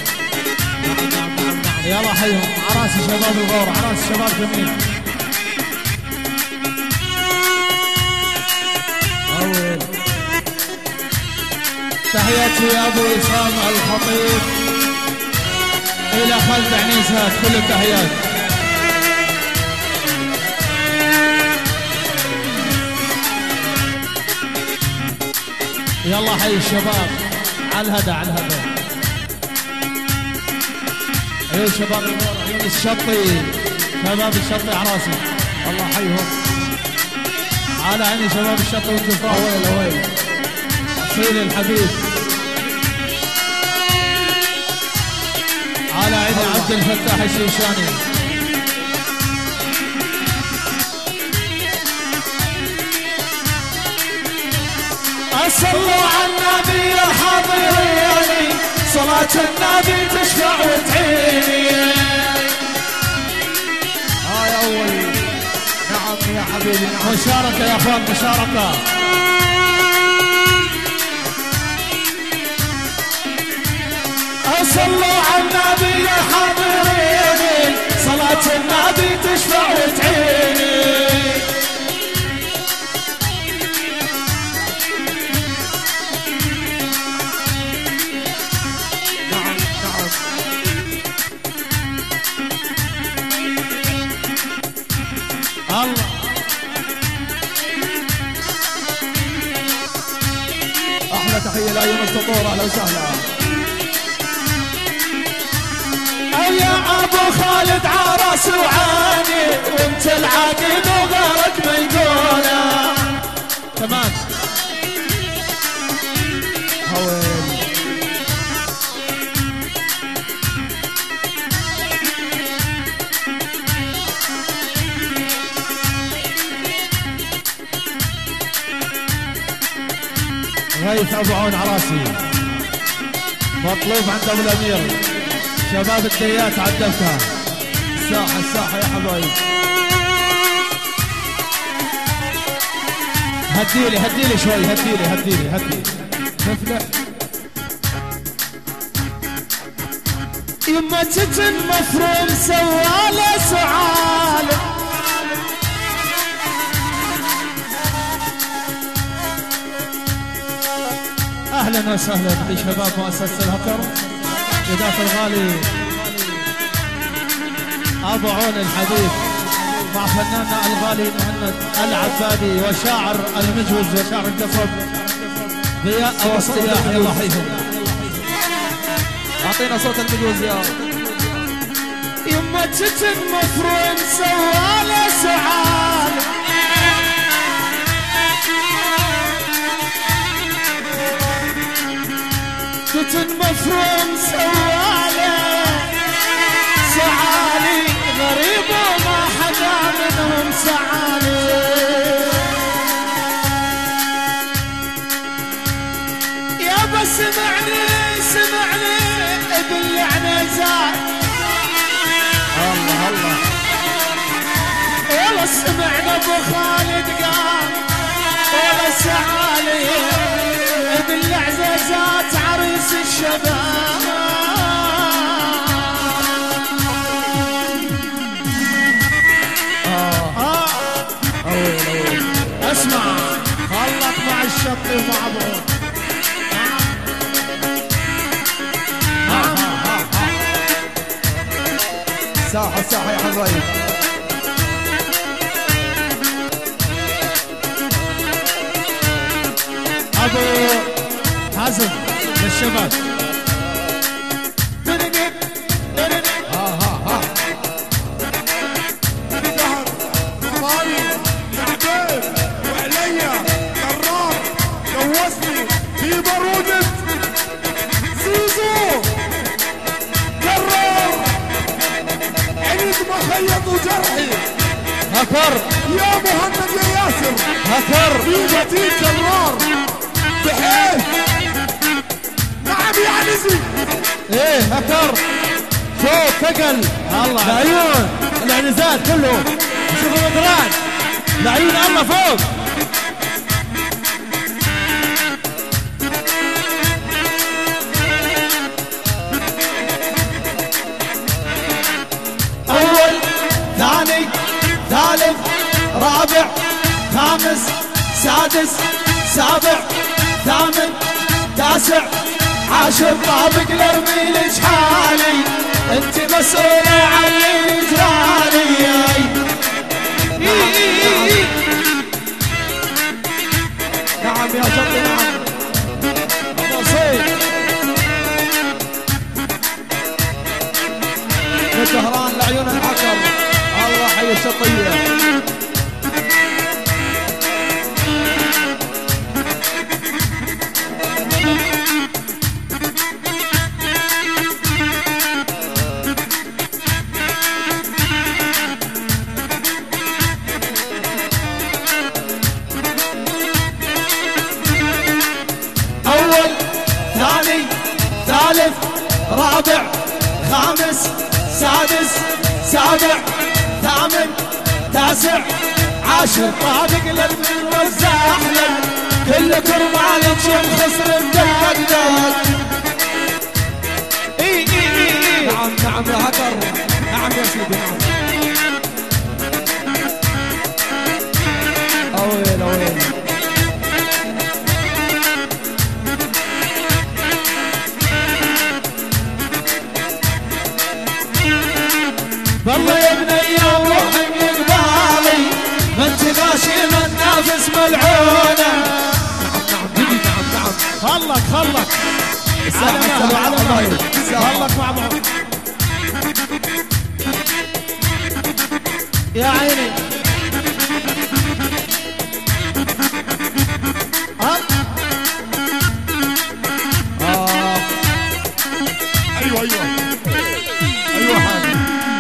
يلا حيهم عراس شباب الغور، عراس الشباب جميع. اول تحياتي يا ابو اسام الخطيب الى خالد عنيزات، كل التحيات. يلا حي الشباب على الهدى على الهدى. ايه شباب عيون الشطي، شباب الشطي عراسي الله يحييهم. على عيني شباب الشطي والجفاف. ويل ويل اصيل الحبيب. على عيني عبد الفتاح الشيشاني. صلوا على النبي يا حاضرين، صلاة النبي تشفع وتعيني. هاي أول. نعم يا حبيبي نعم. مشاركة يا اخوان مشاركة. صلوا على النبي يا حاضرين، صلاة النبي تشفع وتعيني. الله أحلى تحية لأيام السطور. أهلا وسهلا. يا ابو خالد عرس وعاني، وانت العاقل وغيرك ما يقوله. تمام. هويل. غيث ابو عون عراسي مطلوب عند ابو الامير. شباب الديات على الدفة. الساحة الساحة يا حبايب. هديلي شوي هديلي نفلح. يما تتن مفروم سواله سعاله. اهلا وسهلا بشباب مؤسسة الهكر إدارة الغالي ابو عون الحبيب مع فناننا الغالي مهند العبادي وشاعر المجوز وشاعر القصب ضياء ابو صياح. الله يحييهم. أعطينا صوت المجوز يا يما تتن مفروم سواله سعاله. تتن مفروم سواله سعالي، غريب وما حدا منهم سعالي. يابا سمعني باللعنة زاد. الله الله. والله سمعنا ابو خالد قام، والله سعالي بالعزازات عريس الشباب. اسمع خلط مع الشطي ومع ابو ساحة ساحة يا حبايب. ابو حازم للشباب. وجرحي هكر يا مهند يا ياسر هكر في بتيك كرار بحيث. نعم يا عنزي. ايه هكر شوف ثقل الله العيون العنزات كله. شوف المدران العيون الله فوق. أول ثاني ثالث رابع خامس سادس سابع ثامن تاسع عاشر طابق لرمي لجحالي. انت مسؤولة عن اجرالي. نعم يا شطي نعم. الدهران لعيون الحكر. الله حي الشطية. أول ثاني ثالث رابع خامس سادس سابع ثامن تاسع عاشر طابق للوزع أحلى كل كرمان تشم خسر مدقدق. اي نعم نعم يا هكر. نعم يا سيدي نعم. أويل أويل. والله يا بني روح من قبالي ما انت غاشي من نافس ملعونه. نعم نعم نعم. خلك خلك على مهله على مهله خلك مع بعض يا عيني. ايوه ايوه ايوه حاجة.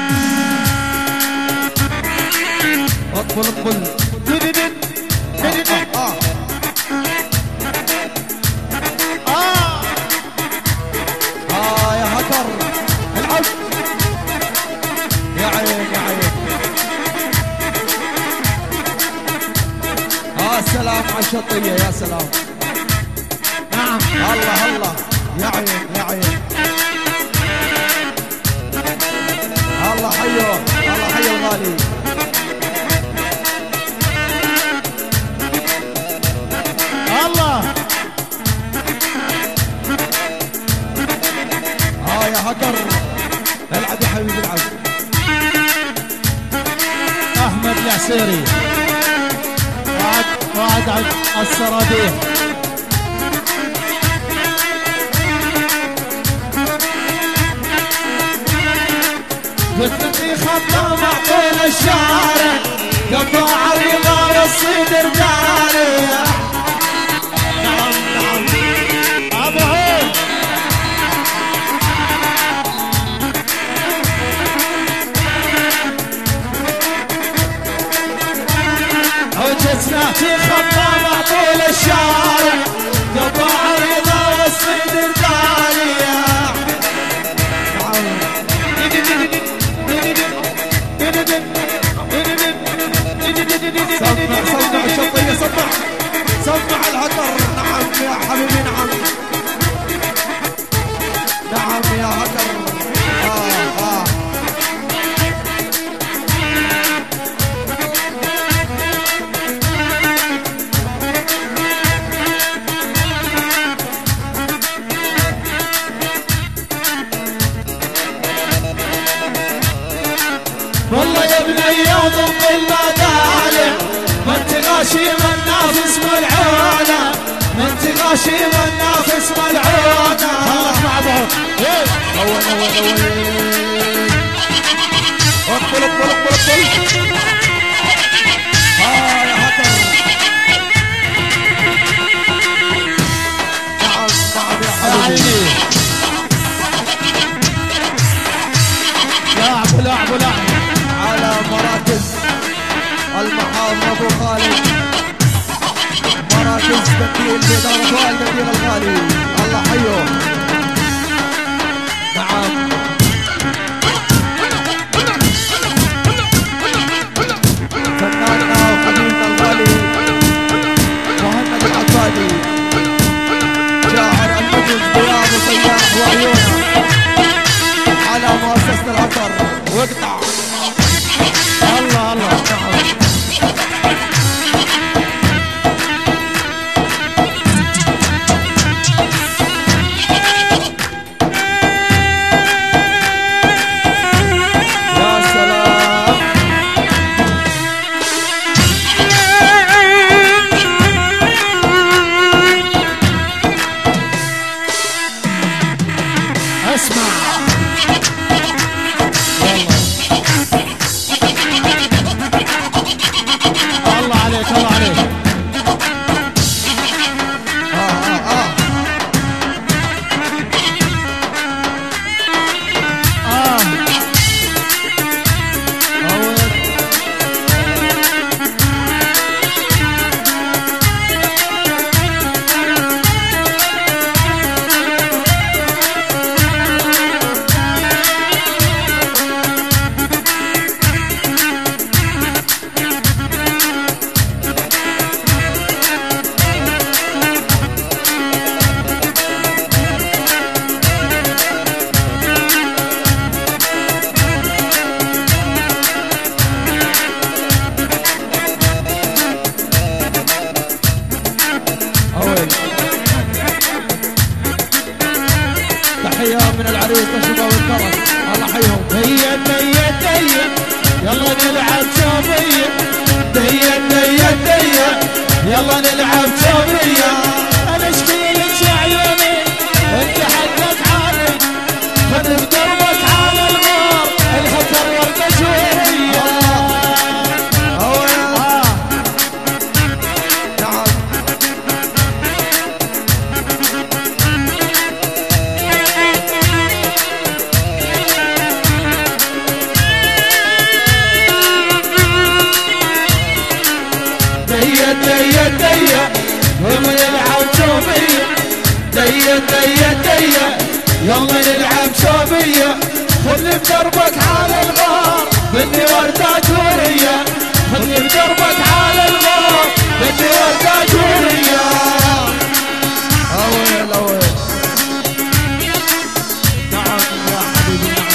اقبل اقبل. يا هكر العب. يا عين يا عين. سلام على الشطية يا سلام. نعم الله الله يا عين يا عين. الله حيه الله حي الغالي. الله يا هكر العب يا حبيبي العب. احمد العسيري وعد عد السراديح. قلت لي خطة معطول الشارع قطع عريضة والصدر داري. نعم نعم ابو عين. وجدنا في خطة معطول الشارع قطع عريضة والصدر داري. سمع سمع الشطية سمع سمع الهكر. نعم يا حبيبي نعم. نعم يا هكر. والله يا بني يوم المدالع ما انت غاشي من نافس ملعونه. ما انت غاشي من نافس ملعونه. خلك مع بعض. اول اول اول. اقبل اقبل اقبل اقبل. يا هكر. نعم نعم يا حبيبي. لاعب لاعب لاعب على مراكز المحافظ ابو خالد. مراكز قنديل بإدارة قنديل الغالي. الله حيه. نعم فناننا وحبيبنا الغالي مهند العبادي شاعر المجلس ضياء وسياح وعيونه على مؤسسة العطر. واقطع. الله الله يا سلام. اسمع. يلا تحية من العريس للشباب الكرم الله يحييهم. دية دية دية يلا نلعب شوبية. دية دية دية يلا نلعب شوبية. انا اشكي لك يا عيوني انت حقك عالي خذ بدربك على الغار الهكر ورقة جوهرية. دية دية دية يلا نلعب شوبية. دية دية دية يلا نلعب شوبية. خذني بدربك على الغار بدي وردة جورية. خذني بدربك على الغار بدي وردة جورية. أويل أويل نعم يا حبيبي نعم.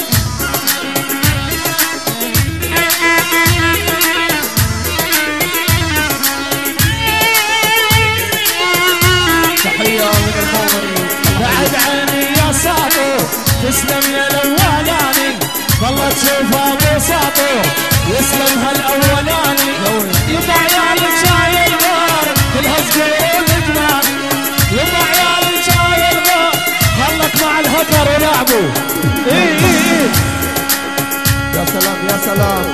تحية من المؤمنين. بعد عيني يا ساطو تسلم يا الاولاني والله تشوفها بساطو يسلم هالاولاني. يبا عيال شاي الغار كلها سكون جمال. يبا عيال شاي الغار خلك مع الهكر ولعبوا. ايه يا سلام يا سلام.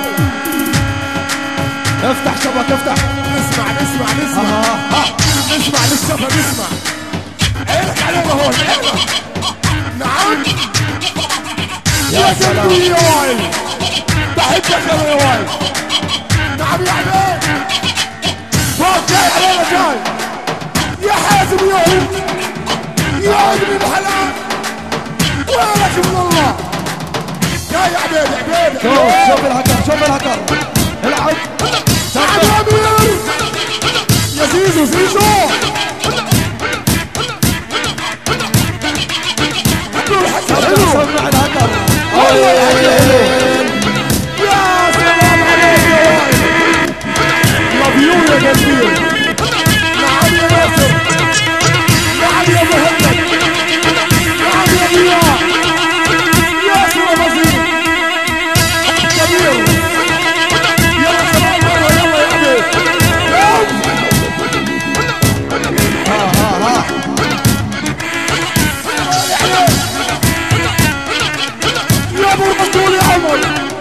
افتح شبك افتح. نسمع نسمع نسمع نسمع للشباب نسمع. عينك علينا هون عينك. نعم يا سلام يا وائل بحبك يا وائل. نعم يا عبيد فوق جاي علينا جاي يا حازم يا هند يا ابن الحلال وينك من الله. جاي يا عبيد عبيد. شوف الهكر شوف الهكر العب. نعم يا امير يا زيزو زيزو. سمع الهكر. يا سلام عليك يا وائل. مبيون يا جميل. نعم يا ياسر. نعم يا مهند. نعم يا ضياء. ياسر وزير كبير. يلا سلام يلا يلا يا حبيب. ها يا ابو الرسول يا عمر.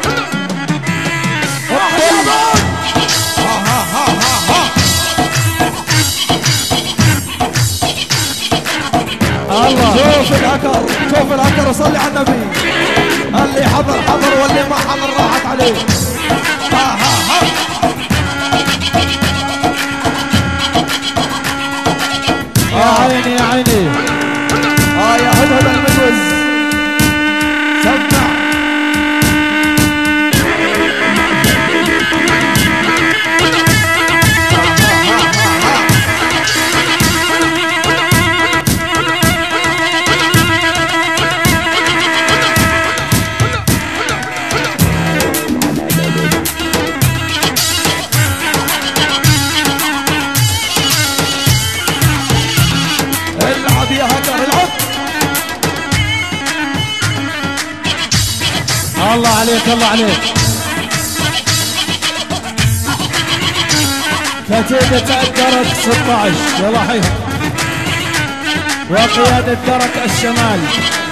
الله شوف الهكر شوف الهكر وصلي على النبي. اللي حضر حضر واللي ما حضر راحت عليه. يا عيني يا عيني. يا هدهد المجوز سمع. العب يا هكر العب. الله عليك الله عليك. كتيبة الدرك 16 يلا حيها وقيادة درك الشمال.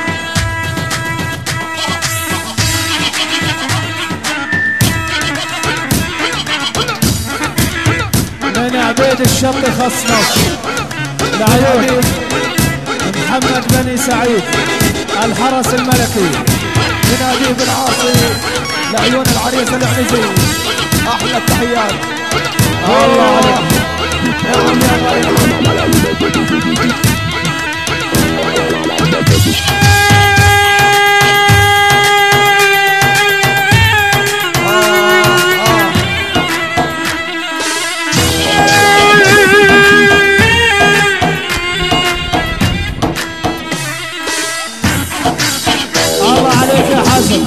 من عبيد الشرق خصنص لعيون محمد بني سعيد الحرس الملكي. من أديب العاصي لعيون العريس العنزي. أحلى التحيات. الله عليك. نعم يا غالي. الله عليك يا حسن.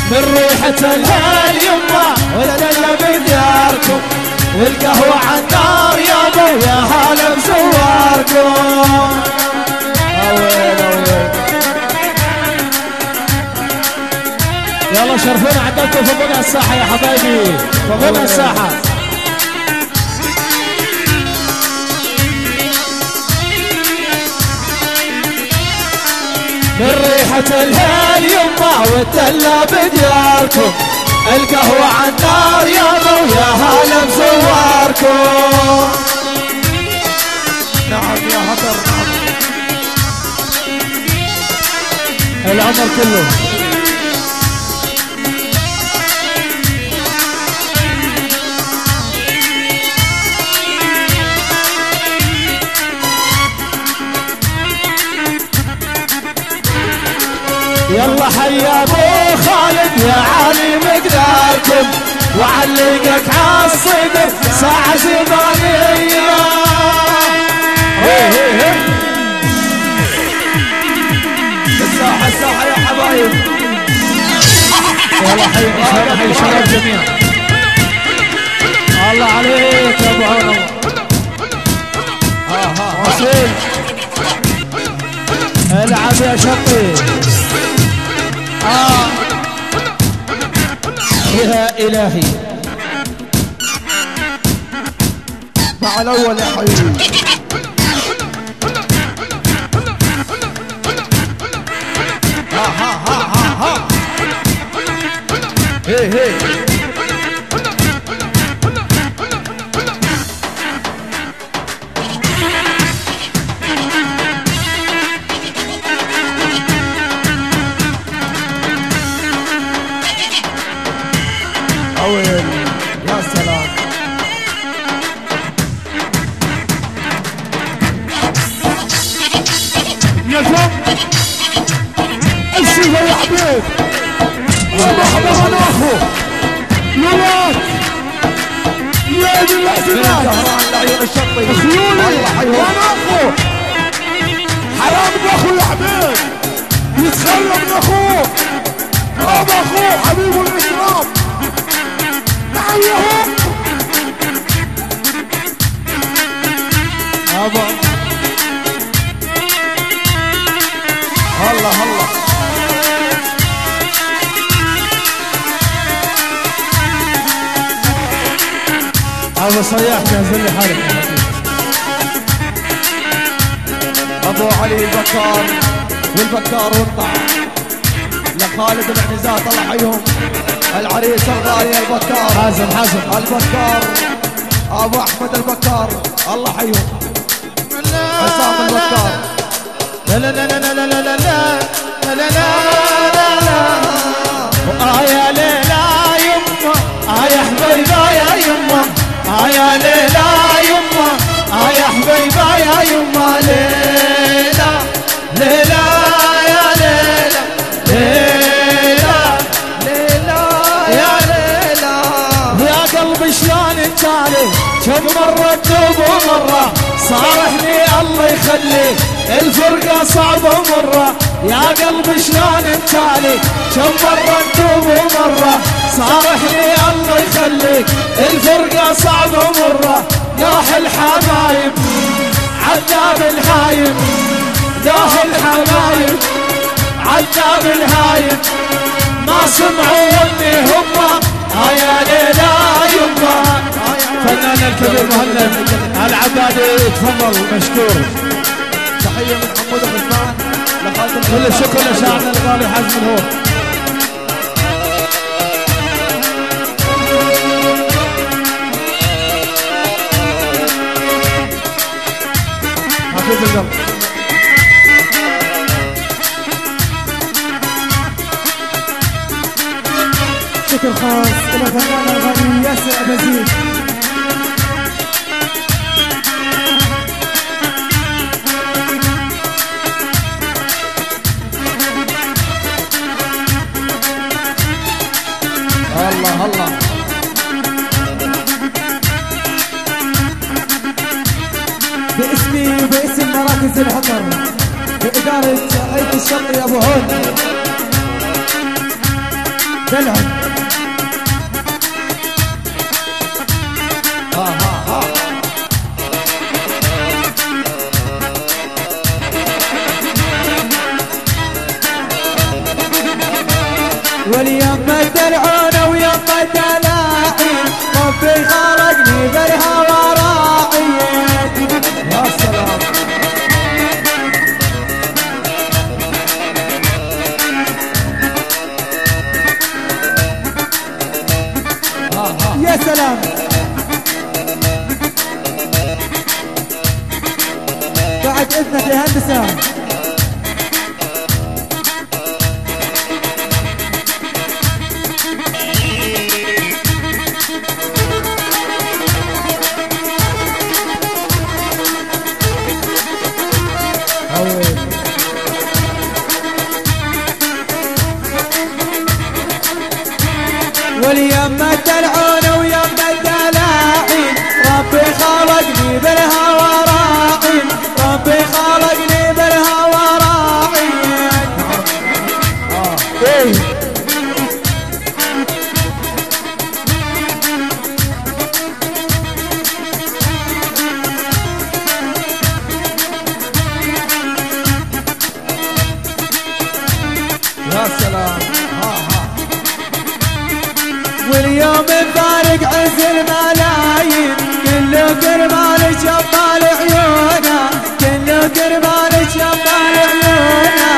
من ريحة الهيل يما والدنيا بدياركم والقهوة عالنار يابا ويا هلا بزواركم. يلا شرفونا عندكم في بنى الساحة يا حبايبي، في بنى الساحة. من ريحة الهيل يما والدلة بدياركم القهوة عالنار يابا ويا هلا بزواركم. نعم يا هدر العمر كله. يلا حيا ابو خالد يا علي مقداركم وعلقك عالصدر ساعة زمانية. الساحة يا حبايب. يلا حي شباب جميعا. الله عليك يا ابو عون. وصيل العب يا شقي. يا إلهي مع الأول يا حبيبي. ها هي يا سلام. نجم الشيخ يا حبيب مرحبا انا اخو لولاك يا ابن الاعتماد العيون الشطي خيولي وانا اخو حرام من اخو يا حبيب يتخلى من اخوه هذا اخوه حبيبه الاكرام. نعم يا هو ابا هلا ابو صياح جهز لي حالك. ابو علي البكار والبكار والطع لخالد العنزات الله يحييهم. العريس الغالي البكار حازم البكار ابو احمد البكار الله يحييهم. حسام البكار لا لا لا لا لا لا لا لا لا لا يا ليلى يما يا حبيبه يا يما يا ليلى يما يا حبيبه يا يما ليلى ليلى يا ليلى ليلى ليلى يا ليلى يا قلبي شلون انتالي كم مرة تدوب ومرة صارحني الله يخليك الفرقة صعبة ومرة يا قلبي شلون انتالي كم مرة تدوب ومرة صارحني الله يخليك الفرقة صعبة ومرة. ناح الحبايب عذاب الهايب ناح الحبايب عذاب الهايب ما سمعوا اني هم يا ليلى يما. فنان الكبير مهند العبادي يتفضل مشكور. تحية من حمود عثمان لخالد كل الشكر لشاعرنا الغالي حزم الهور. حبيب القلب شكر خاص إلى فنان الغني ياسر أبازيد. الله باسمي وباسم مراكز الحضر بإدارة عيد الشرقي أبو عون تلعب واليمة الدلعونة ويمة الدلاعين ربي خلقني بالهوى راعيين. يا سلام يا سلام. بعد اذنك يا هندسة. واليمة الدلعونة ويمة الدلاعين ربي خلقني بالهوى راعين ربي خلقني بالهوى راعين. يا سلام. واليوم الفارق عز الملايين كله كرمال شبال عيونه كله كرمال شبال عيونه.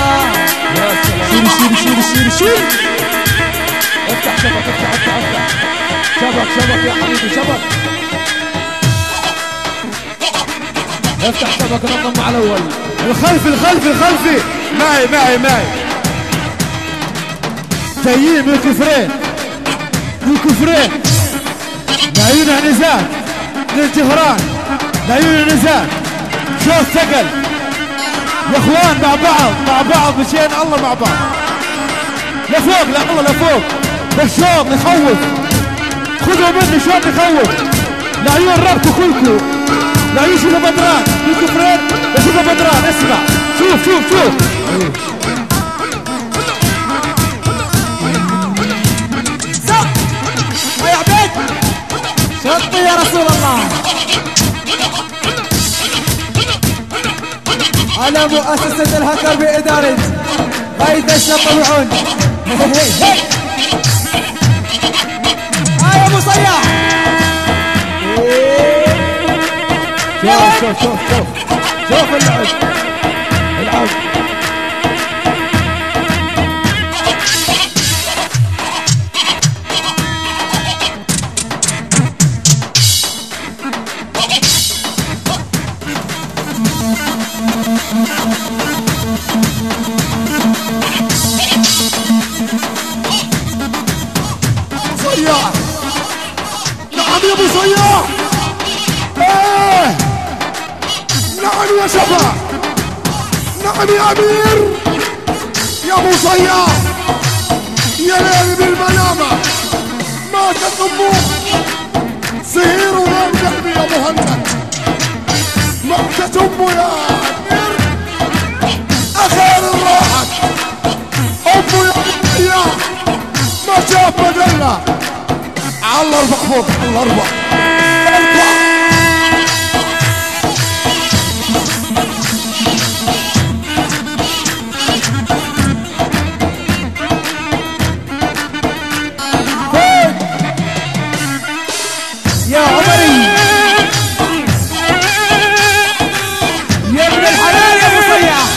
شيل افتح شبك شبك يا حبيبي شبك افتح شبك رقم على الاول. الخلفي معي جايين من كفرين لعيون عنزات للجهران لعيون عنزات شوف ثقل يا اخوان مع بعض مشينا الله مع بعض لفوق لا الله لفوق بالشوط يخوف خذوا مني شوط يخوف لعيون ربطوا كلكم لعيون شوفوا بدران من كفرين شوفوا بدران اسمع شوف شطي يا رسول الله على مؤسسة الهكر بإدارة غاية الشط الوعون. يا ابو صياح شوف العب صياح. نعم يا ابو صياح. نعم يا شباب. نعم يا امير يا ابو صياح. يا ليل بالمنامه ماتت امك سهير وغير قلبي يا مهند ماتت امه يا امير اخير راحت امه يا ما شاف بدلها على اربع فوق على اربع يا عمري يا ابن الحلال يا ابو صياح.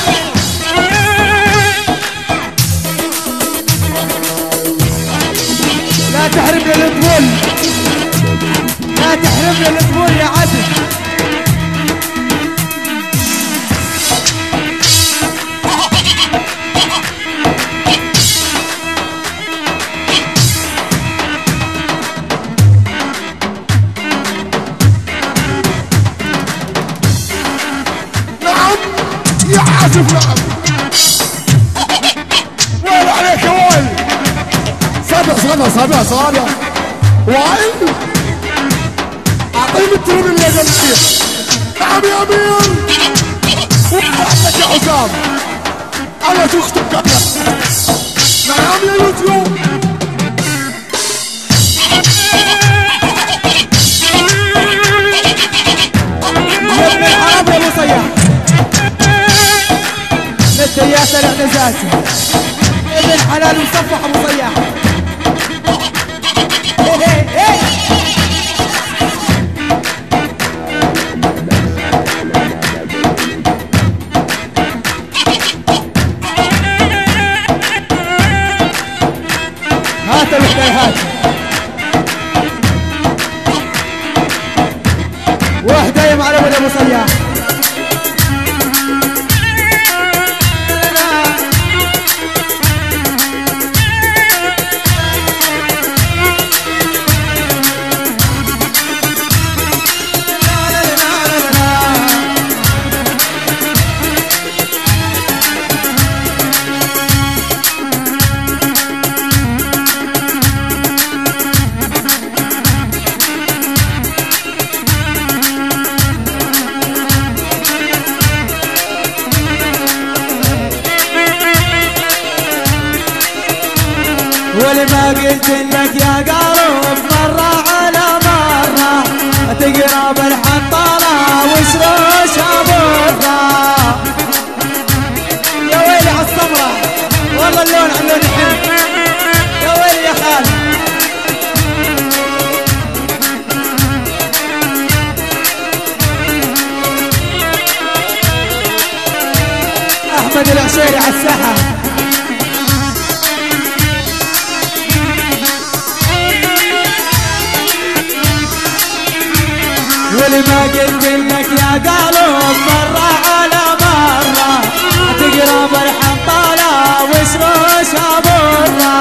لا تحرمنا الطبول لا تحرمنا الطبول يا عدل. عازف نعم وين عليك يا وائل. صابع وائل اعطيني الترون اللي قلبي. نعم يا امير وحدك يا حسام انا تختك. نعم يا يوتيوب هاشم ابن حلال وصفح ابو صياح. هات الحكايات وحده يا معلم ابو صياح. ولما قلت لك يا قلب مرة على مرة تقرب الحنطلة وشروش ابوها. يا ويلي عالسمرة والله اللون على اللون حلو. يا ويلي يا خال احمد العشيري على الساحة. ولما قلت لك يا قلب مرة على مرة تقرب الحنطلة وشروش ابوها.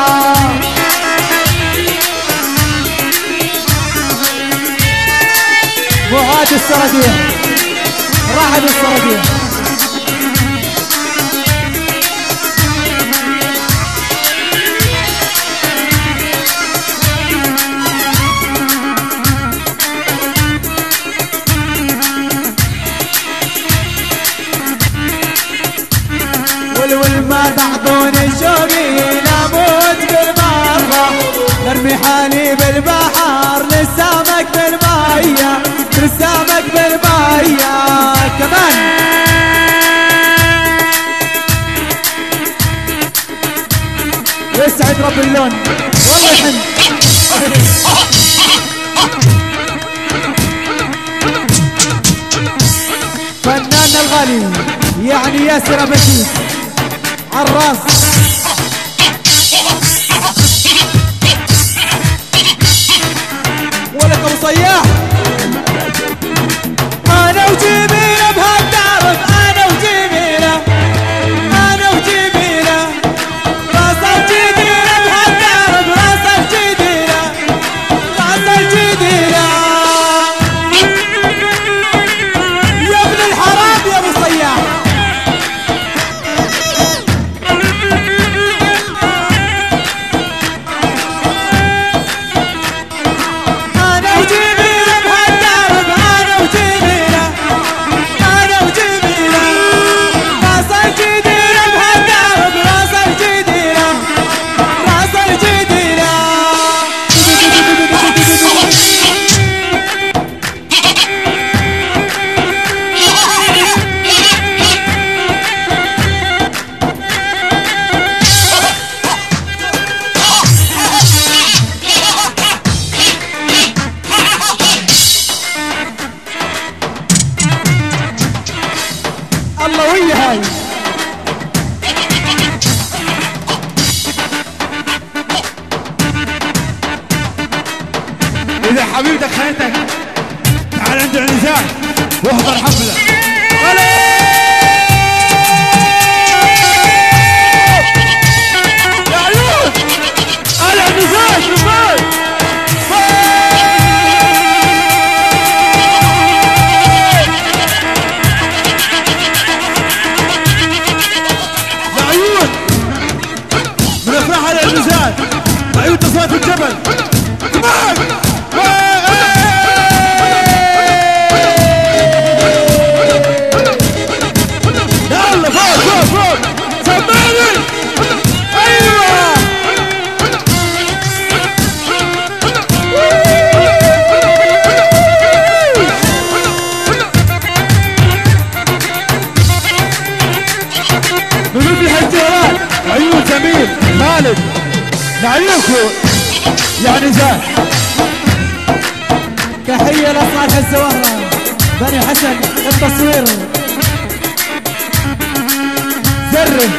وهات السردية راحت السردية. والما تعطوني شوقي لاموت بالمرة نرمي حالي بالبحر للسمك بالمية للسمك بالمية كمان. يسعد رب اللون والله يحن. فنان الغالي يعني ياسر بشير عالراس. ولك ابو صياح انا وجميله بهالدرب انا وجميله انا وجميله راس الجديله بهالدرب راس الجديله راس الجديله. يا ابن الحرام يا ابو صياح اللهوية هاي. إذا حبيبتك خيرتك تعال عند العنزان واحضر حفلة. يا عيون العنزان شوفان عيون تصوات الجبل كمان. يلا فوق فوق فوق سمعني. ايوه من في الحجارات نعلمكم يا نزال. تحية لصالح الزوهرة بني حسن التصوير زرب.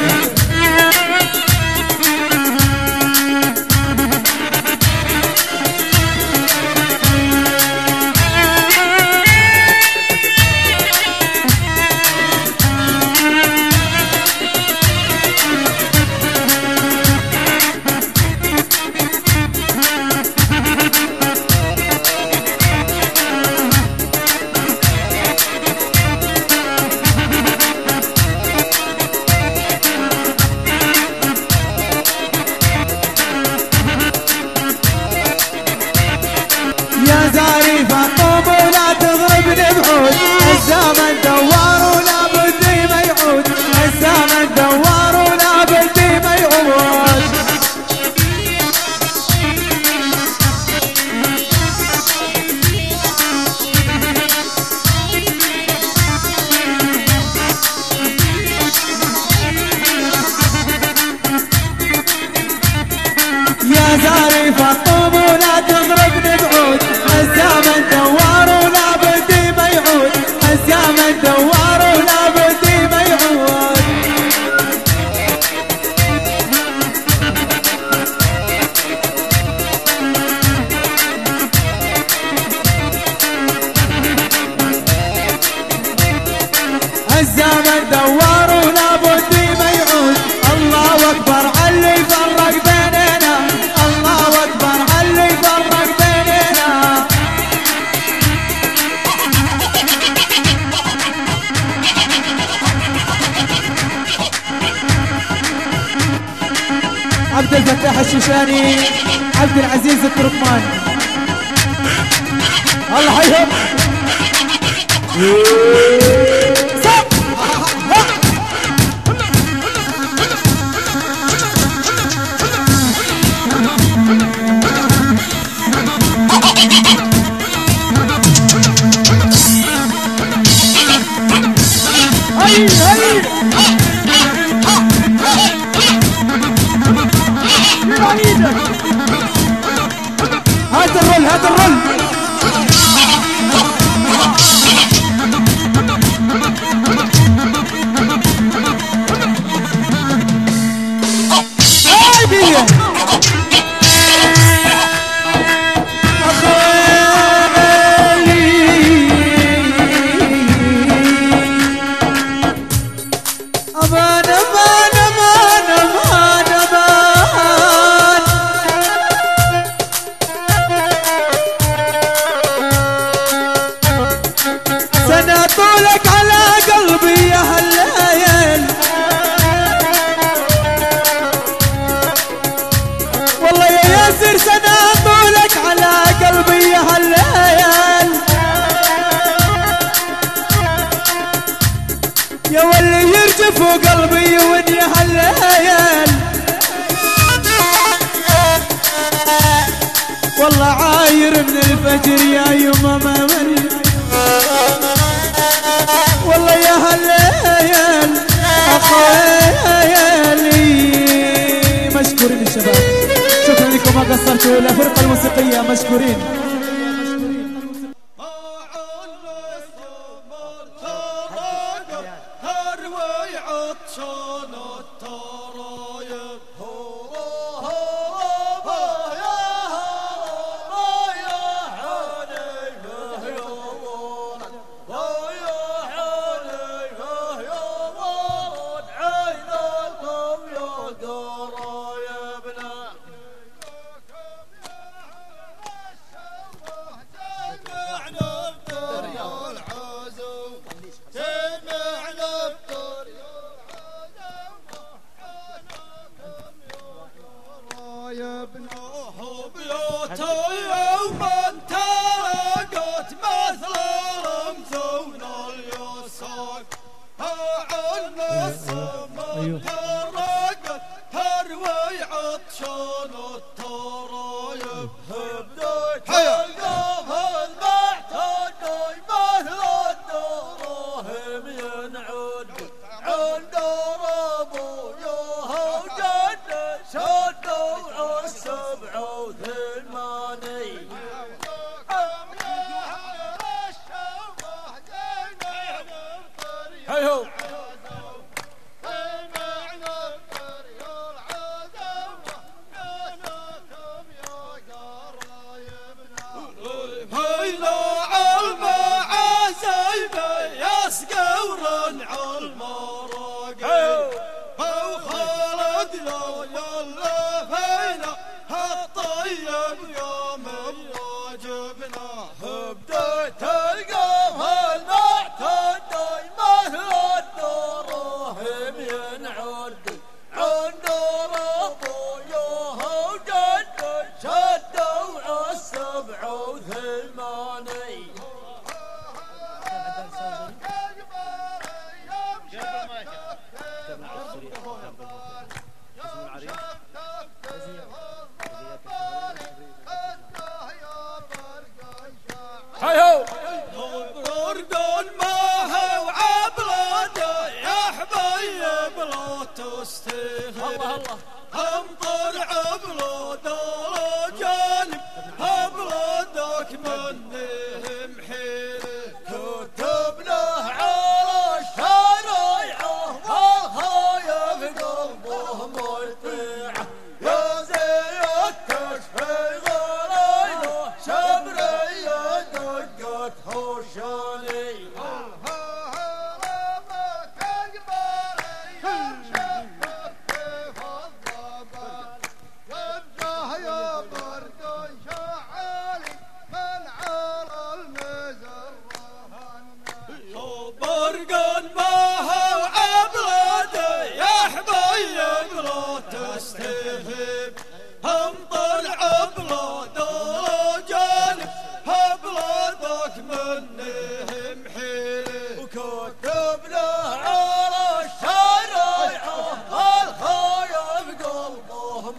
الزمن دوار ولا بدي ما يعود، الزمن دوار ولا بدي ما يعود. يا زارف الطوب ولا تضربني بعود، الزمن دوار ولا بدي ما يعود، الزمن دوار ولا بدي ما يعود. الزمن دوار ولا بدي ما يعود. الله اكبر علي فرق بيننا، الله اكبر علي فرق بيننا. عبد الفتاح الشيشاني، عبد العزيز التركماني، الله حيهم. هات الرول هات الرول. يا واللي يرجف قلبي ودي هالليل، والله عاير من الفجر يا يما ما من، والله يا هالليل اخويلي. مشكورين الشباب، شكرا لكم ما قصرتوا. الفرقة الموسيقية مشكورين.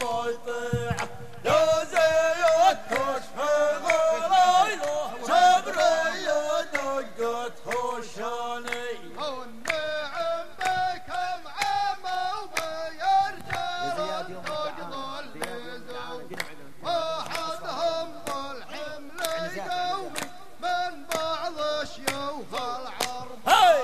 ما يطيعه يا زيد كشف غلايله شبرية دقت هوشاني والنعم بكم عامة وبيرجع تقضى اللزوم واحدهم بالحمل يقومي من بعض شيوخ العرب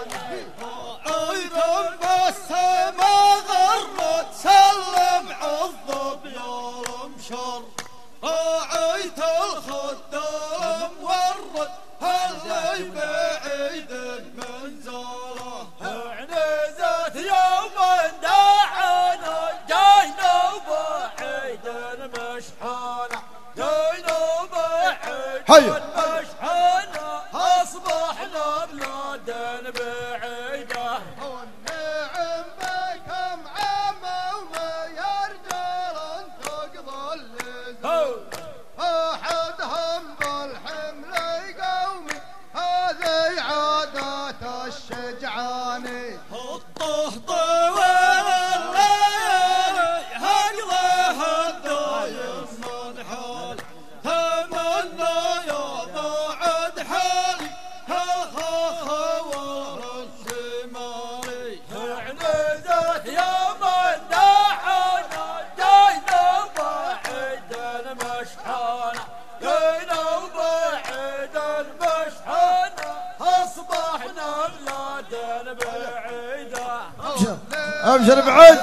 عيد بس ما غرت سلم عضب يا المشر راعيت الخدام ورد هاللي بعيد منزله عنزت يوم دعانا جاينا وبعيد مشحانه جاينا وبعيد مشحانه اصبحنا بلاد بعيده والنعم بكم عامة وبيرجع تقضى اللزوم احدهم بالحمل يقومي هذه عادات الشجعاني الطهطة والليالي هقضيها الدايم من حال تمنى يا بعد حالي ها والشمالي عنزت يا من دعانا جاينا بعيد المشحانة جاينا بعيد المشحانة أصبحنا بلاد بعيدة ابشر بعد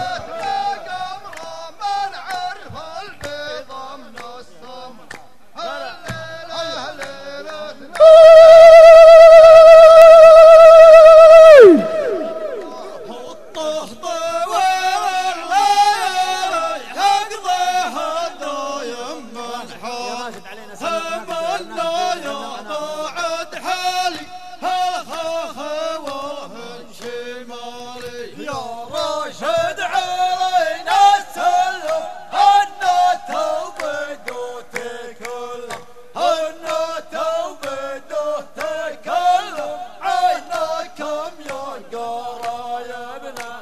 من عرف البيض من السمر الليلة ليلتنا الطهطة والليالي هقضيها الدايم من حال تمنى يا بعد حالي ها والشمالي يا راشد علينا السلم أنا توبته تكلم أنا توبته تكلم عينكم يا قرايبنا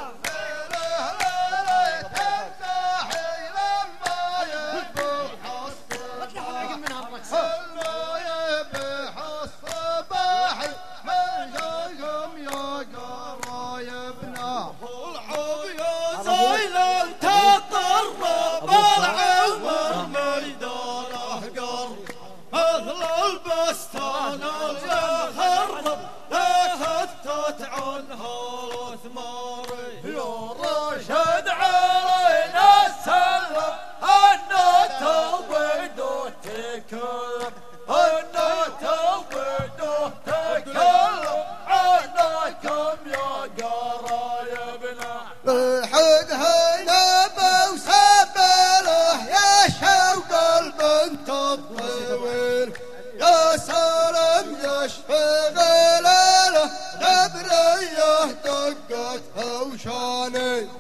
البستان الخرب لا خذت عنها الثماري يا راشد علينا السلم أنا توبته تكلم أنا توبته تكلم عنكم يا قرايبنا بالحد هينبه وسبله يا شوق البنت الطويل يا سلام يشفي غلاله نبريه دقت هوشاني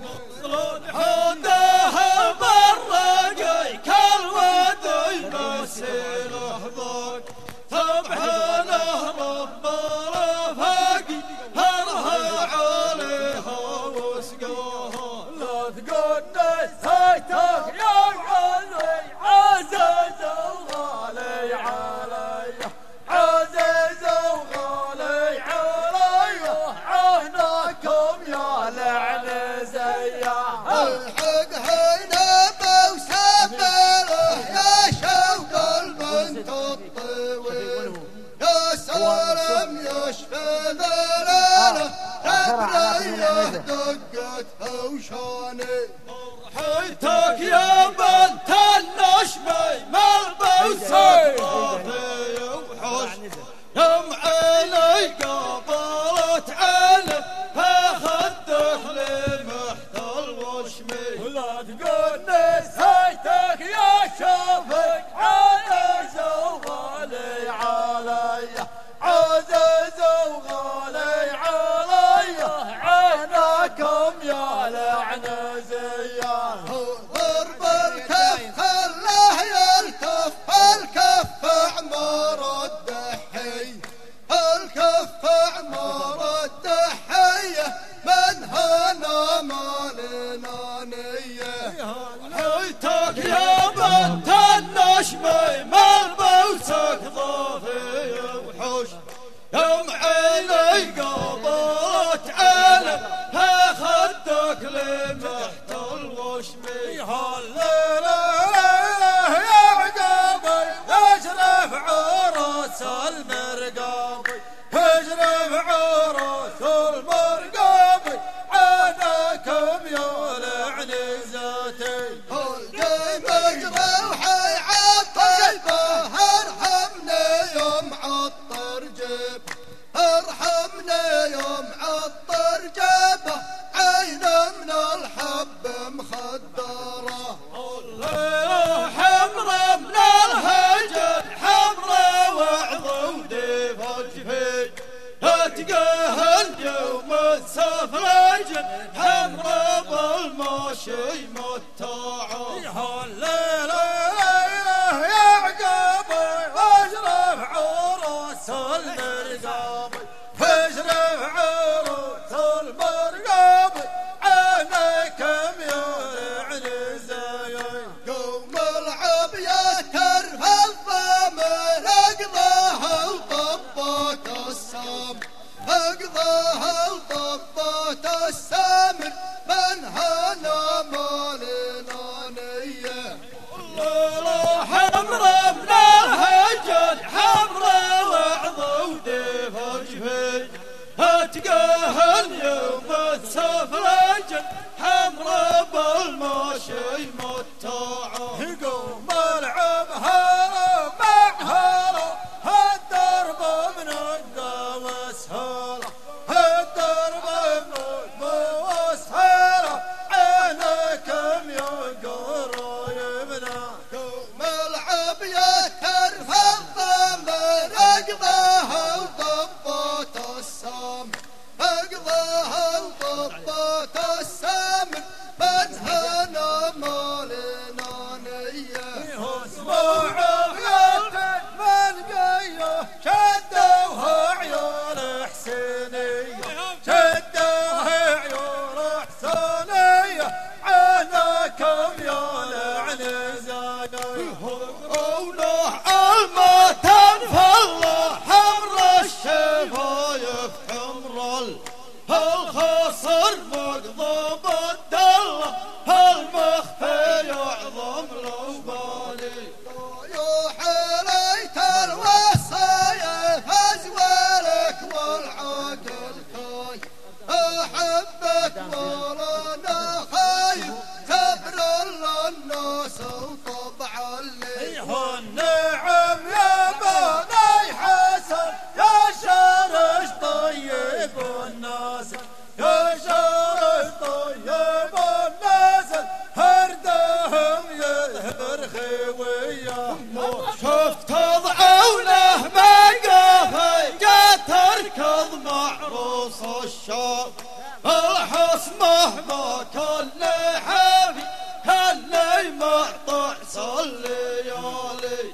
حدها بالرقي كالودي مسيره ضاق سبحانه رب رفاقي هرها عليها وسقاها لا تقول نسيتك يا علي عزيز وغالي علي عزيز وغالي علي عهناكم يا لعن زياه الحق هينبه وسبله يا شوق البنت الطويل يا سلام يشفي ضلاله نبريه دقت هوشاني فرحتك يا بنت النشمي ملبوسي رافي وحسن يم عيني قبلت عيني فاخذتك لمحت الوشمي لا تقول نسيتك يا شافك عزيز وغالي علي عزيز وغالي علي عينكم يا لعن زياه ضرب النشمي ملبوسك ضافي وحوش يوم عيني قبضت علمها خدك لمحت الوشمي هالليلة يا عقابي اجرف عروس المرقابي اجرف عروس المرقابي عاناكم يولع نزاتي هالقيم اجروحي عالطيبة ارحمني يوم عطر جيب ارحمني يوم عطر جيبه عين من الحب مخدره الليلة حمرا من الهجر حمرا وعضودي فجفي اتقاهل يوم السفرج حمرا بالماشي متاعه هالليلة يا عقابي اشرف عروس المرقابي اشرف عروس المرقابي عينيكم يولع نزايا قوم العب يا ترف الضمن اقضاها وضبط السام اقضاها وضبط السامر من هنا مالنا نيه الليلة حمرا من الهجر حمرا وعضودي فجفي اتقاهل يوم السفرج حمرا بالماشي متاعه قوم العب هلا مع هلا هالدرب منقى وسهاله هالدرب منقى وسهاله عينكم يا قرايبنا قوم العب يا ترف الضمن اقضاها وضبط السام اقضاها وضبط السام من هنا مالنا نيه اسمعوا يا من قيه شدوها عيون حسينيه شدوها عيون حسينيه عينكم يولع نزايا ولوح المتن فالله حمر الشفايف حمر الخصر مقضب الدله المخفي يعظم لو بالي يا حليت الوصايا ازوالك والعقل خايف احبك مولانا خايف تبر الناس وطبع اللي النعم يا بني حسن يا شرش طيب الناس يا شرش طيب الناس هردهم يظهر خويه شفت ضعونه ما قافي جات تركض معروس الشام الحصمه ما كل حافي هاللي مقطع الليالي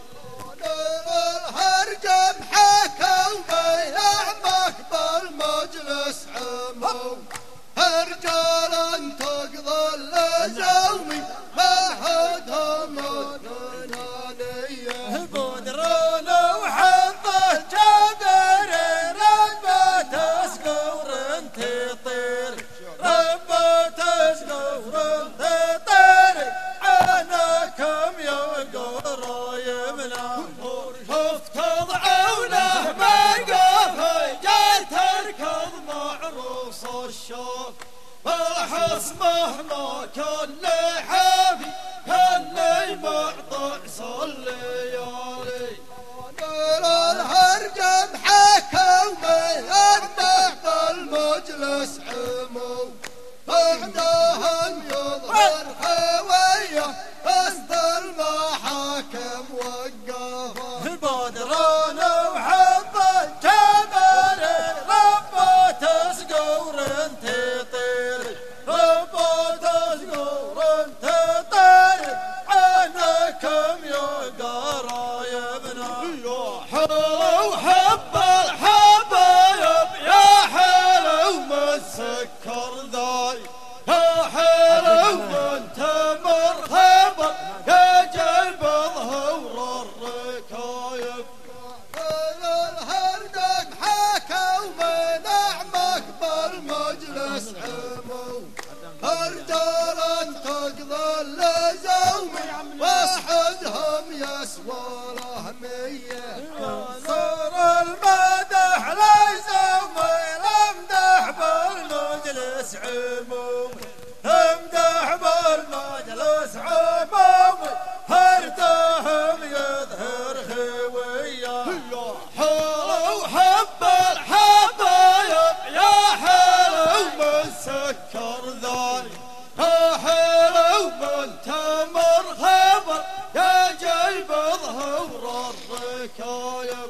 الهرجم حكوا بيعمك بالمجلس عمو رجالا تقضى الزومي ما هدهم النانية بدرون وحظه جابر ربة سقور تطير ربة سقور تطير عناكم يا قرايبنا شفت ضعونه ما قافي جاي تركض معروس الشوق حكاية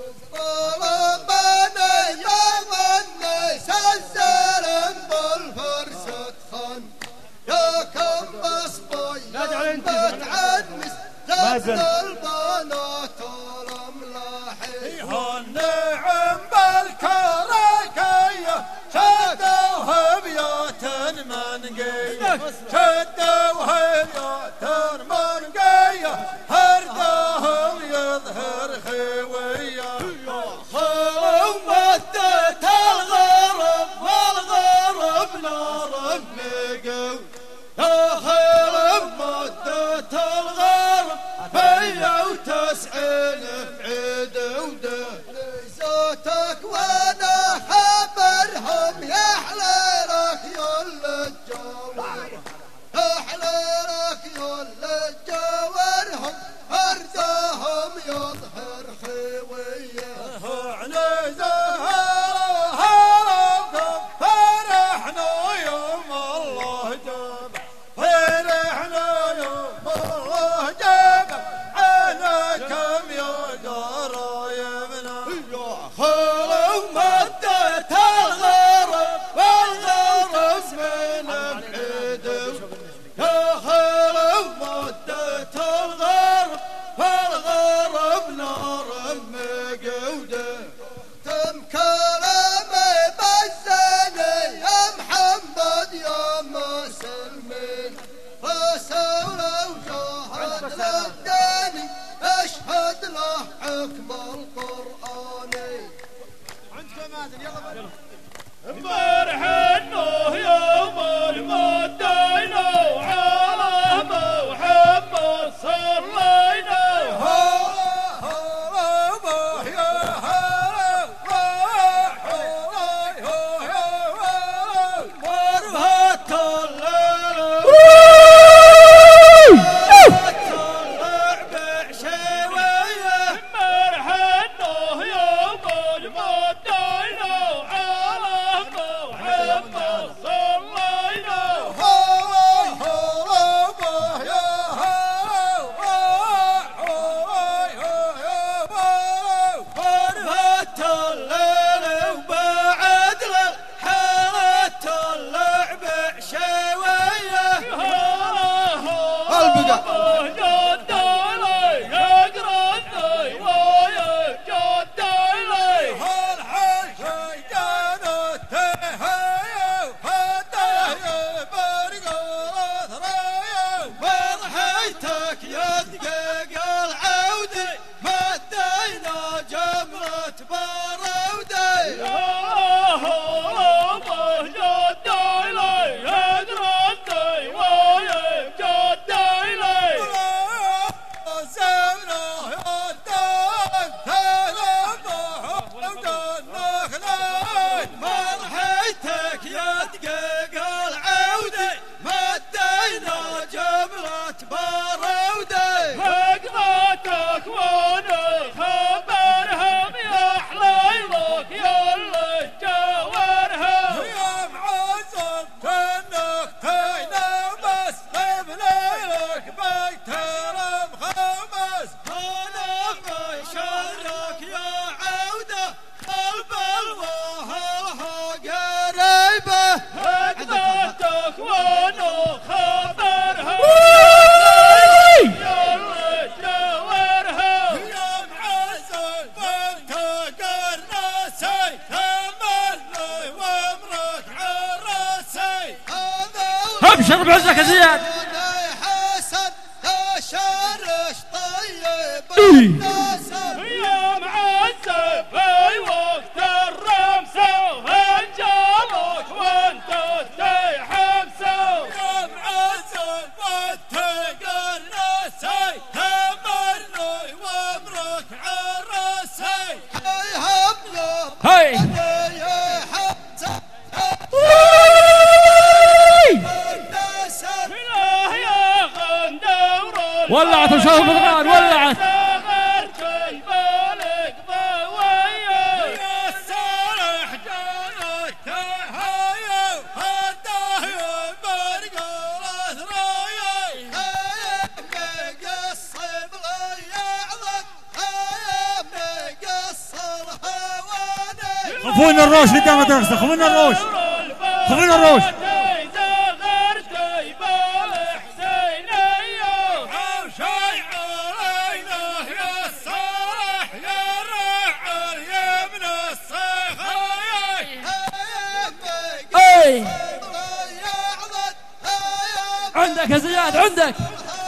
ربنا يمني سلسل بالفرس تخن يا كم بصبي بتعنس زاد البنات الاملاحي النعم بالكركية شدوها بيوت منقية شدوها بيوت منقية هردهم يظهر خوية خلو مدت الغرب والغرب نار بقو خلو مدت الغرب هيا وتسعين بعيد وده صوتك وانا خبرهم يحلى لك يل الجوار يحلى لك يل الجوارهم أرضهم يظهر خوية علي زهرة هربكم فرحنا يوم الله جاب فرحنا يوم الله جاب عناكم يا قرايبنا خلو مدت الغرب والغرب من بعيد يا خلو مدت الغرب والغرب نار مقودة تم كلامي بزني يا محمد يا مسلمين فسولوا وجاهد للدين اشهد له حكم القرآني عندكم مازن يلا فرحنا يوم المدينة وعلى محمد صلينا ابشر بعزك يا زياد حسن شرش طيب يا معزب في وقت الرمسة وهنجالك وانت تحمسة يا معزب وانت قرنسي تمرني وامرك عرسي هاي ولعت وشوف الغار ولعت خذونا الروش قدام المدرسة، خذونا الروش، خذونا الروش. عندك يا زياد عندك.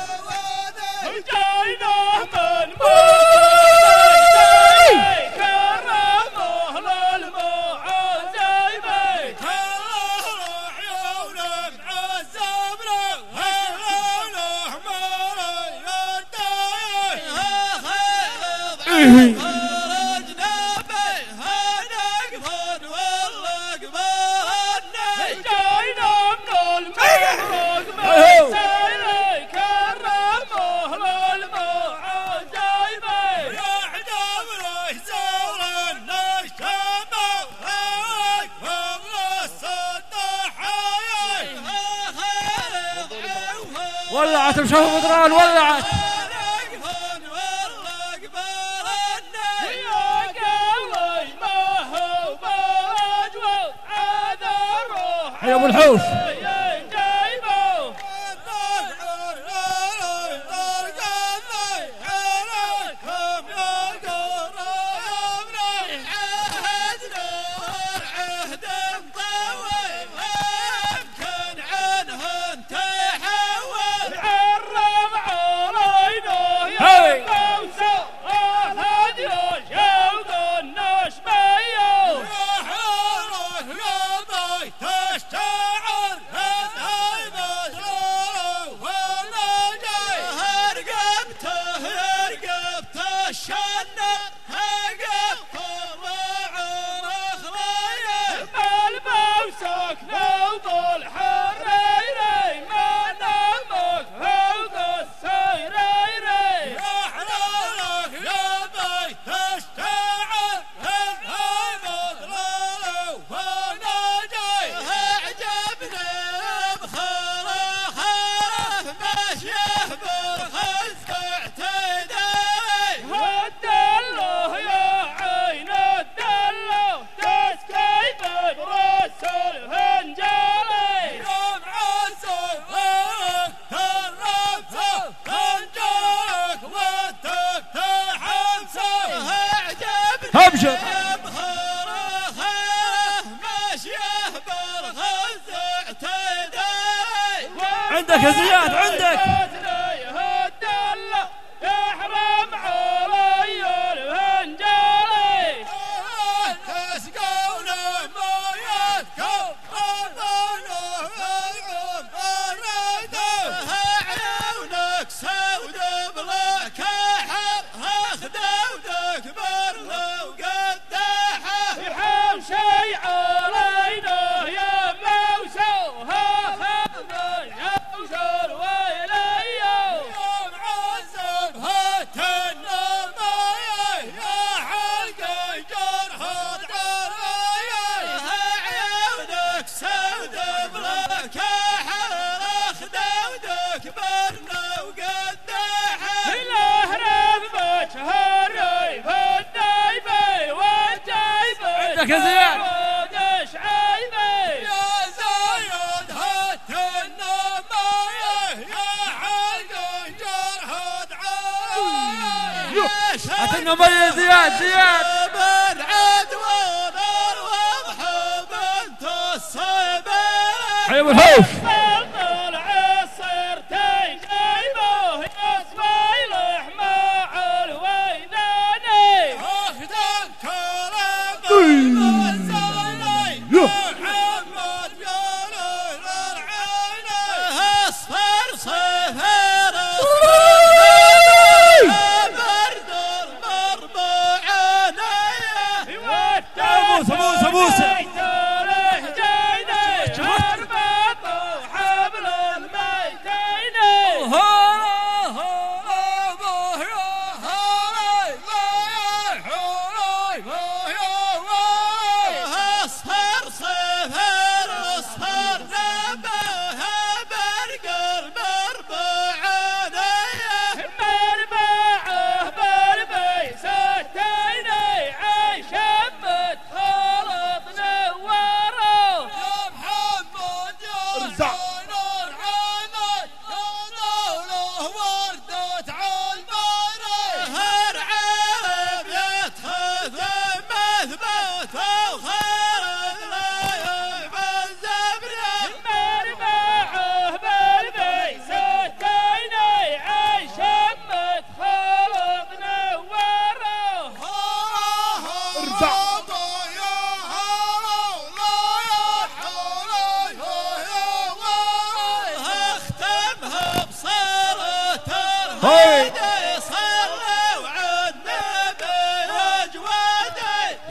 ولعت مشوف بدران ولعت. يا ابو الحوش ابشر. عندك يا زياد عندك. عندك يا زياد. عطنا مية زياد زياد. حيو الحوش. وردت عالباري هرعب يتخذ مثبت وخارج لا يعبد زبري مربعه بالبيس الديني عيش مدخل نوره ارجع هيدي صلوا وعدنا بأجوادي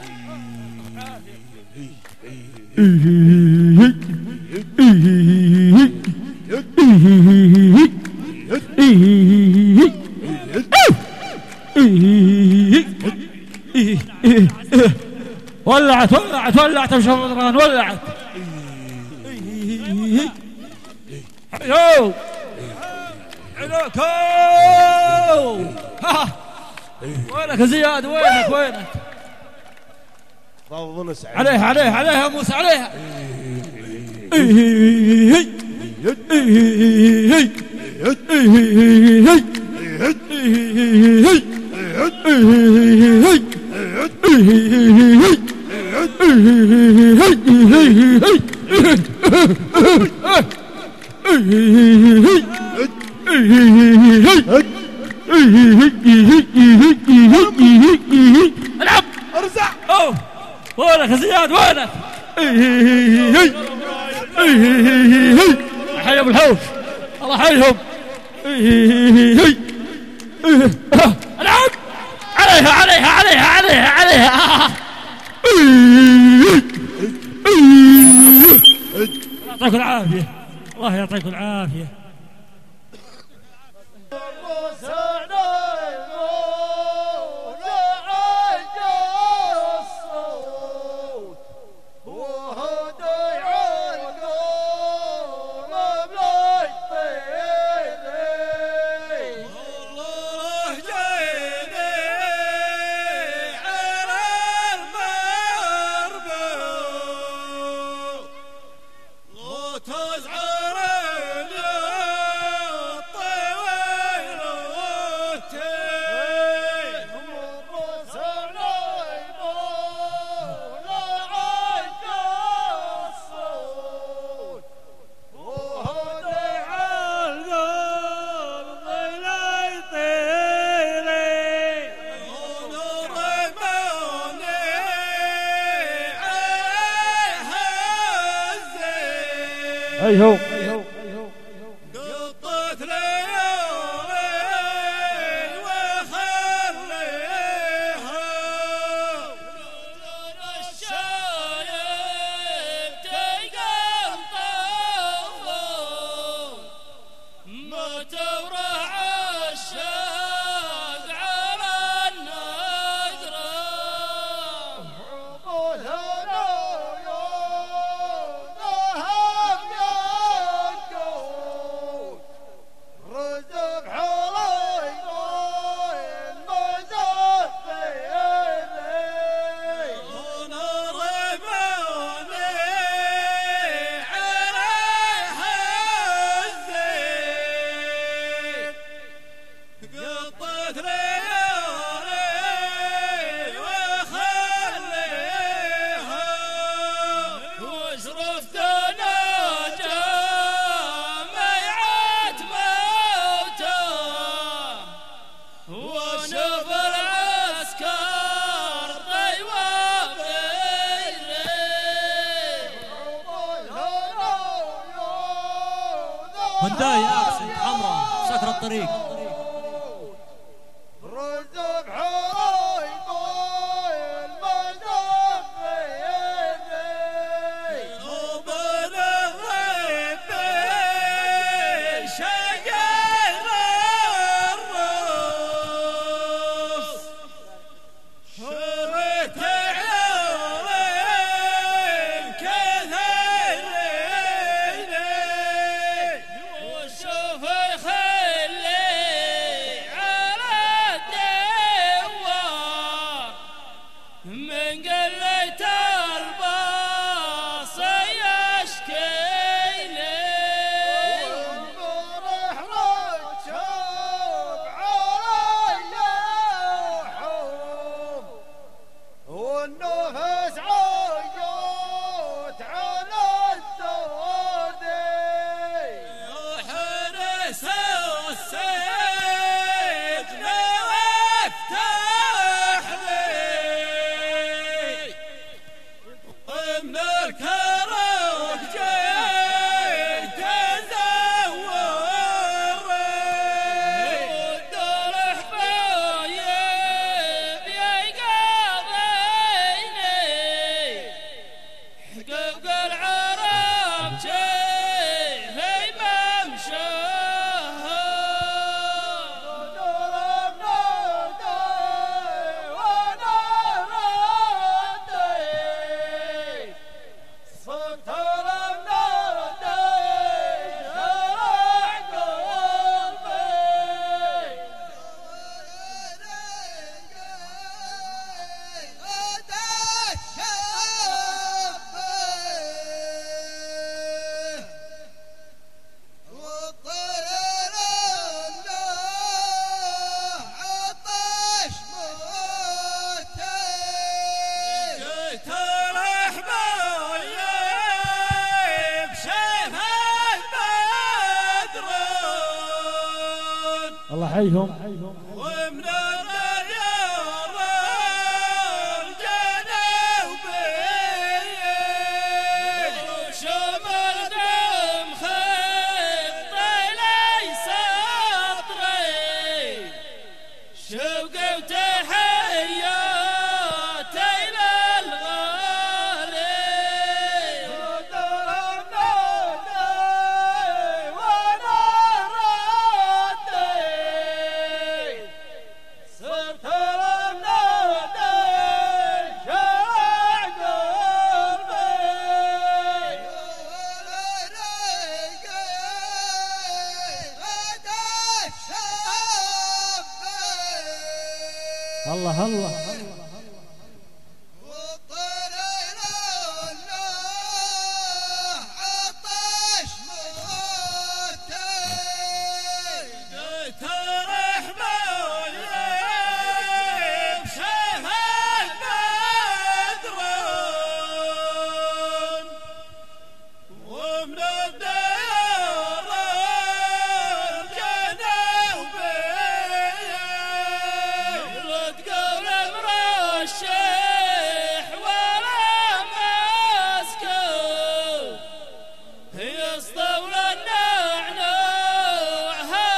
ولعت ولعت ولعت يا شباب رمضان ولعت. حلو عليك وينك يا زياد وينك عليها عليها عليها يا موسى عليها العب ارزع وينك يا زياد وينك حي ابو الحوش الله يحييهم العب عليها عليها عليها عليها عليها يعطيك العافيه الله يعطيك العافيه. ايهو قطت ليالي وخليها الشايب تيقن طوف ما تورع الشاق على النجرة هنداي اكسي حمراء سكر الطريق حيهم ومن الديار الجنوبي وشمال دم خط ليس صدري شوقي وتحياتي للغالي وانا ردي صرت المنادي شاع قلبي الله الله ومن الديار الجنوبي رد قول مرشح ولا مسكوب هي اسطول النعنوع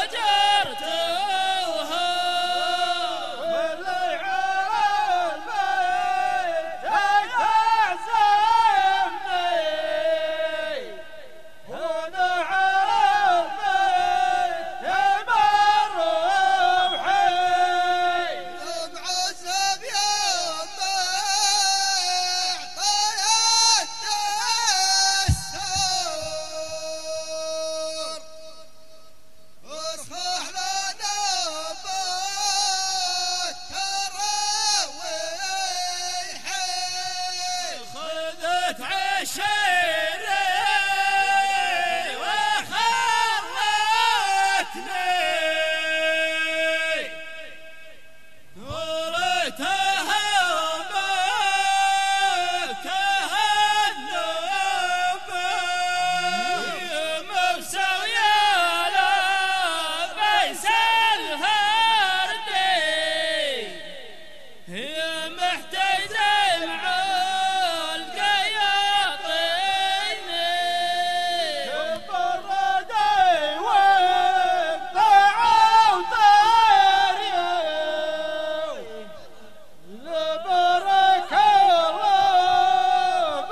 هجرتوها واللي خذت عشيري وخرتني قولتها مكها النوبة مساوية لا بيس الهردي هي محتاجة مع القياطيني بردي وقطع وطاري لبرك الله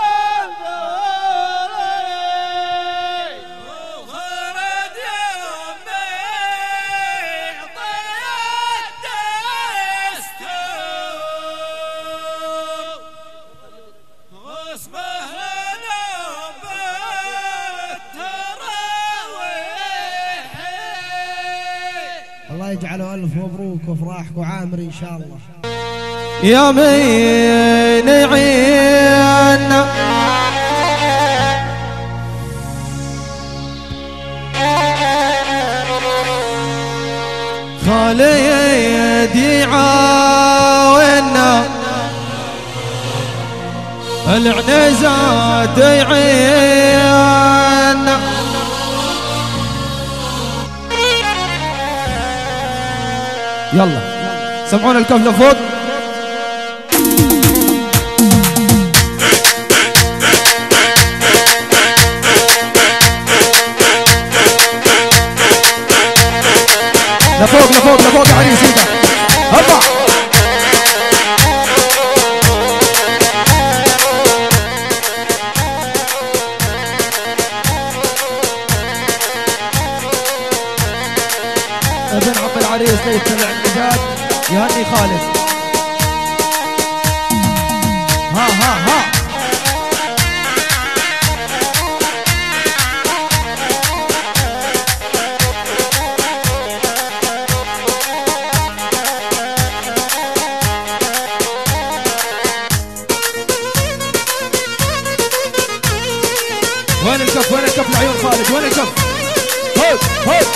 بالداري وغرد يومي عطيت دستور واصبح لنا بالتراويح الله يجعله ألف مبروك وافراحك وعامر إن شاء الله. يا مين عينا خالد يعاونا العنزات يعينا يلا سمعونا الكف لفوق لفوق لفوق لفوق يا عريس انت هبا ابن عم العريس ليتبع النجاد يهني خالد ها ها ها وين الكف وين الكف لعيون خالد وين الكف هوت هوت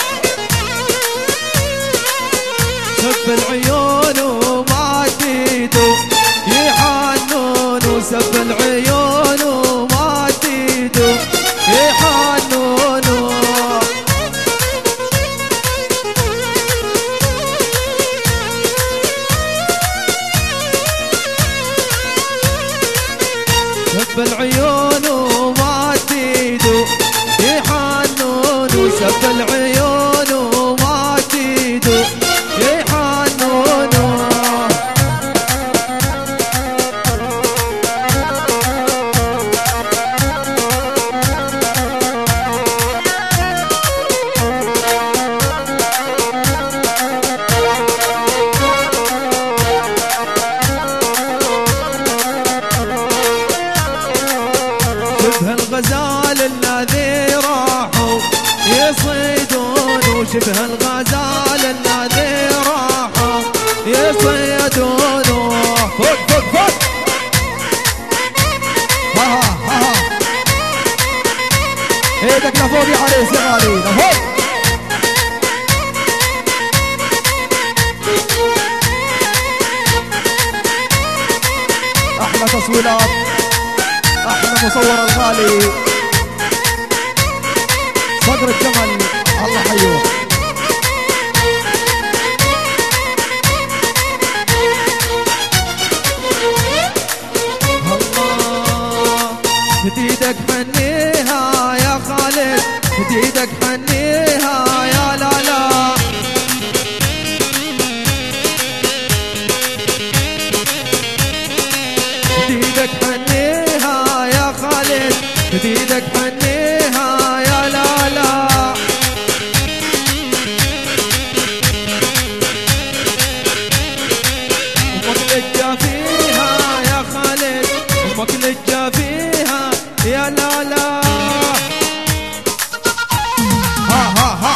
سب العيون وما تيدو يحنون وسب العيون وما تيدو يحنون العيون وما تيدو يحنون وسب العيون وما تيدو يحنون شبه الغزال الذي راحوا يصيدون وشبه الغزال الذي راحوا يصيدون فوق فوق فوق ها ها ها ايدك لفوق يا عريس يا غالي لفوق احلى تصويرات احلى مصور الغالي صقر الجمل الله حيوه الله جديدك حنيها يا خالد جديدك حنيها يا لا لا جديدك حنيها يا خالد جديدك حنيها يا لا لا امك لجا فيها يا خالد امك لجا فيها يا لا لا ها ها ها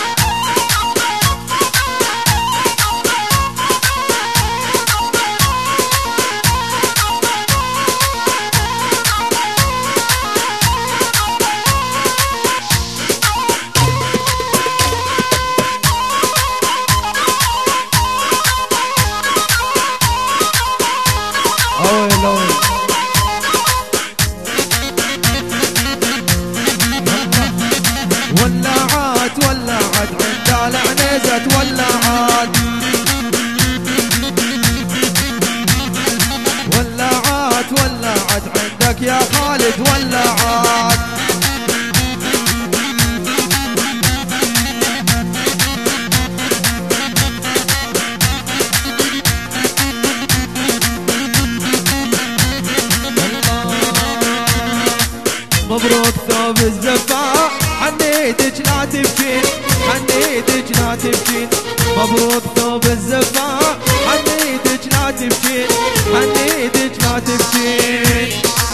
ولعت ولعت عند العنزة ولعت ولعت ولعت عندك يا خالد ولعت مبروك ثوب الزفاف حنيتك لا تبكين حنيتك لا تبكين مبروك ثوب الزفاف حنيتك لا تبكين حنيتك لا تبكين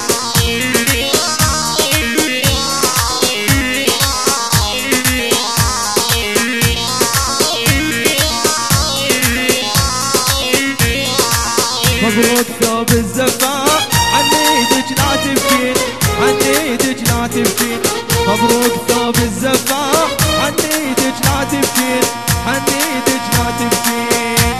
مبروك ثوب الزفاف حنيتك لا تبكين حنيتك لا تبكين مبروك ثوب الزفاف حنيتك لا تبكين حنيتك لا تبكين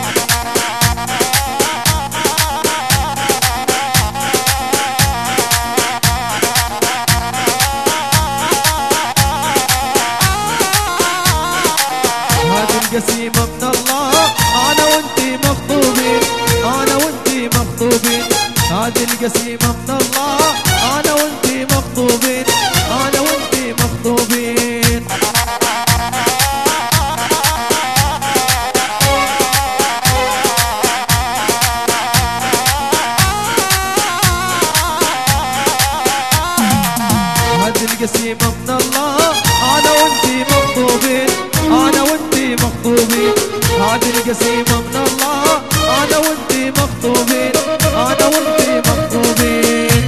هذه القسيمة من الله انا وانتي مخطوبين انا وانتي مخطوبين هذه القسيمة من الله انا وانتي مخطوبين انا وانتي مخطوبين هذه القسيمة من الله انا وانتي مخطوبين انا وانتي مخطوبين هذه القسيمة من الله انا وانتي مخطوبين انا وانتي مخطوبين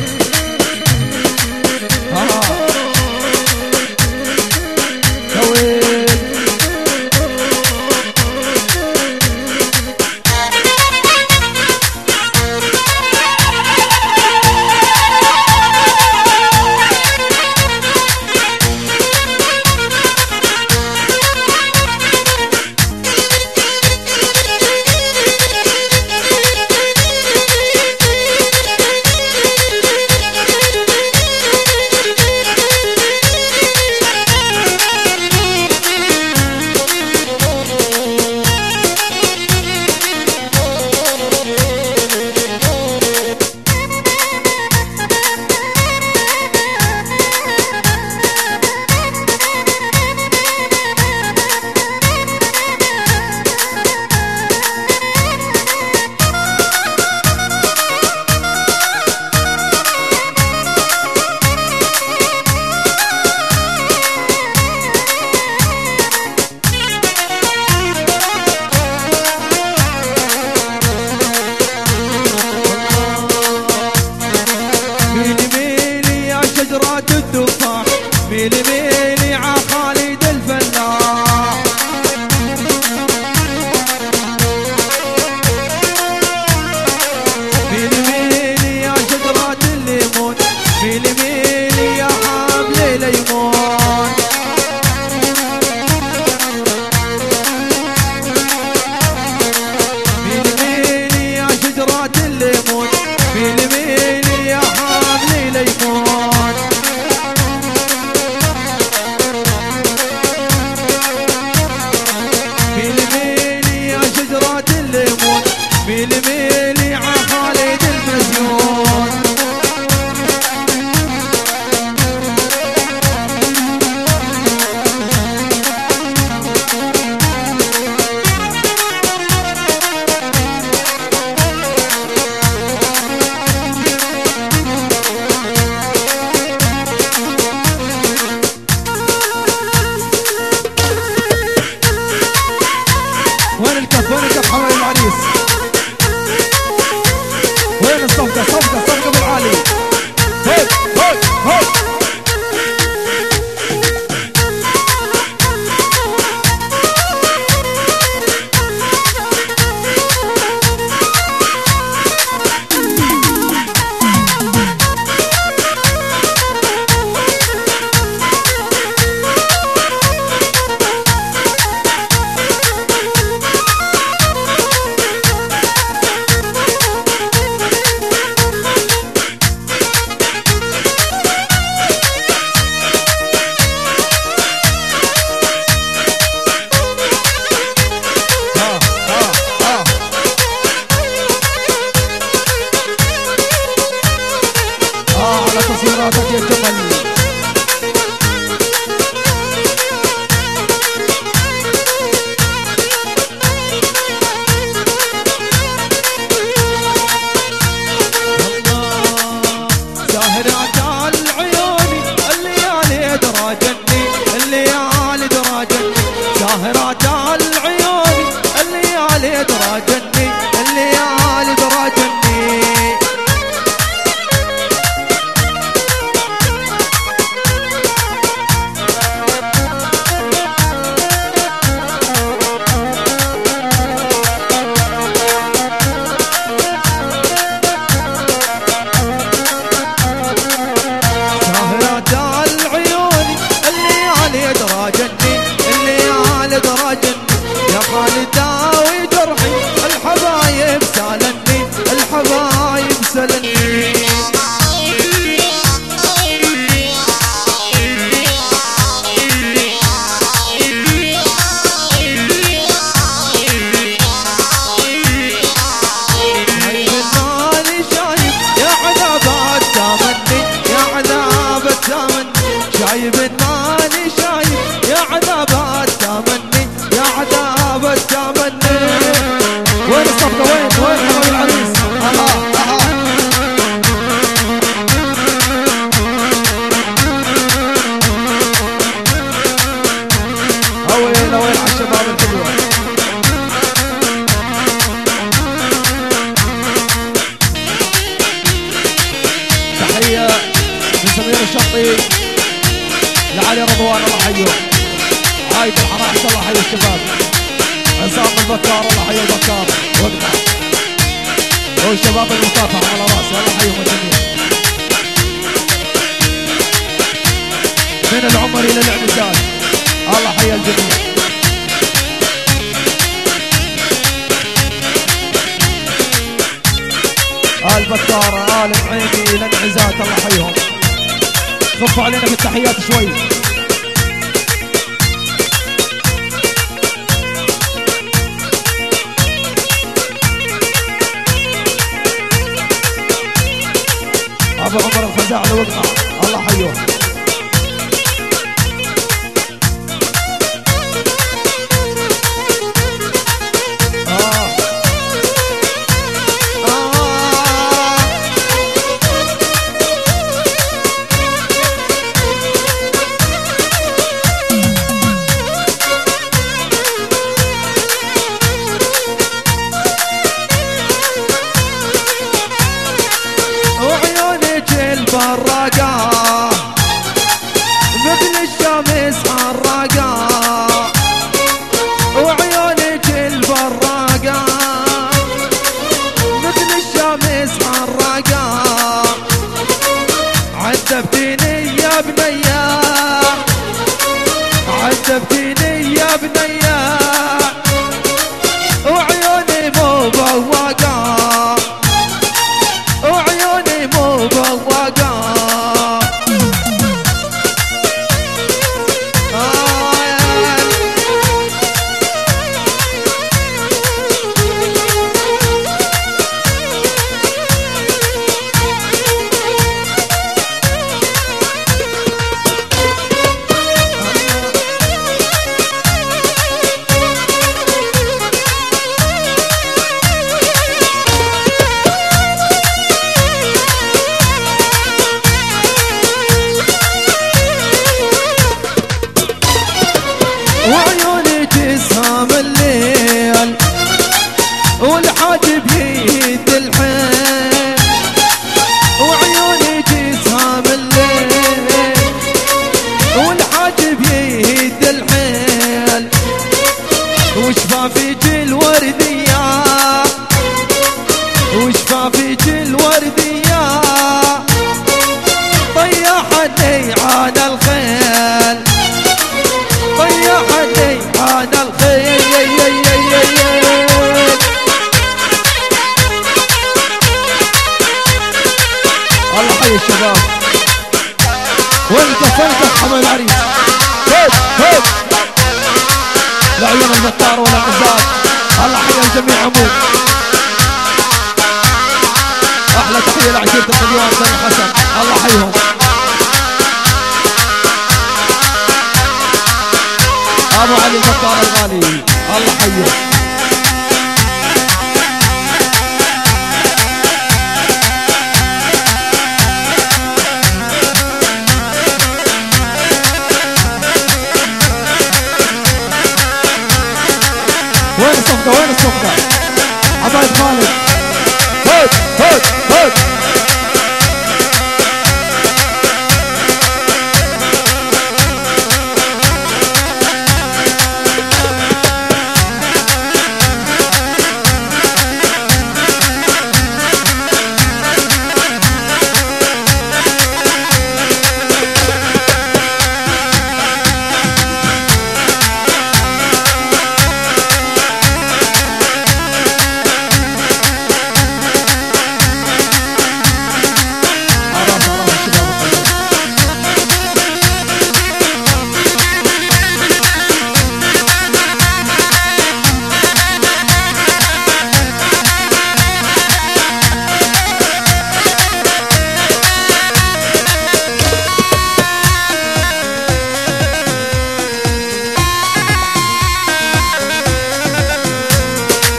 خالد داوي جرحي الحبايب سالني الحبايب سالني شايب الماني شايب يا عذاب التمني يا عذاب التمني. وين الصفقة وين حبايب العريس؟ وين على الشباب الحلوة. تحية من سمير الشرطي لعلي رضوان الله حيه. عايد الحراحس الله حيه الشباب. عصام البكار الله حيه البكار وقطع. والشباب المكافحة على راسي الله حيهم الجميع. من العمري للعنزات الله حي الجميع. آل بكار آل معيني للعنزات الله حيهم. خفوا علينا بالتحيات شوي. ابو عمر الخزاعي وقع الله حيه. البراقة مثل الشمس حراقة وعيونك البراقة مثل الشمس حراقة. عذبتيني يا بنية عذبتيني يا بنية وعيوني مو بواقة وعيوني مو بواقة. وعيوني تسهام الليل والحاجب يهد الحيل وعيوني تسهام الليل والحاجب يهد الحيل وشفافيك الوردية وشفافيك الوردية طيحني عن الخيل طيحني عن الخيل. الله حي الشباب. وينك حمل العريس هيد هيد لعيون البطار والعزات الله حي الجميع عمود. احلى تحيه لعشيرة القديان بني حسن الله حيهم. ابو علي البطار الغالي الله حيه. وين الصفقة وين الصفقة حبايب خالد هود هود هود.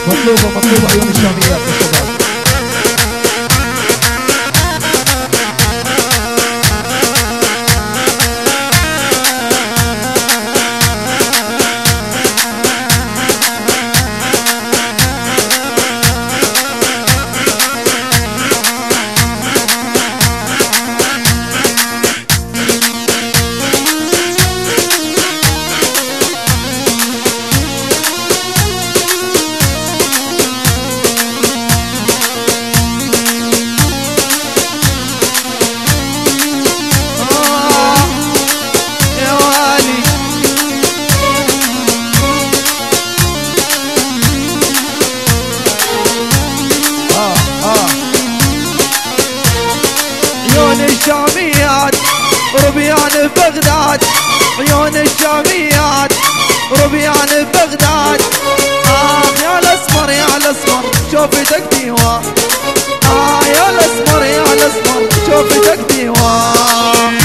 مطلوبة عيون الشاميات يا شباب. الشاميات ربيان بغداد، عيون الشاميات ربيان بغداد. يا الاسمر يا الاسمر شوفتك ديوان، يا الاسمر يا الاسمر شوفتك ديوان.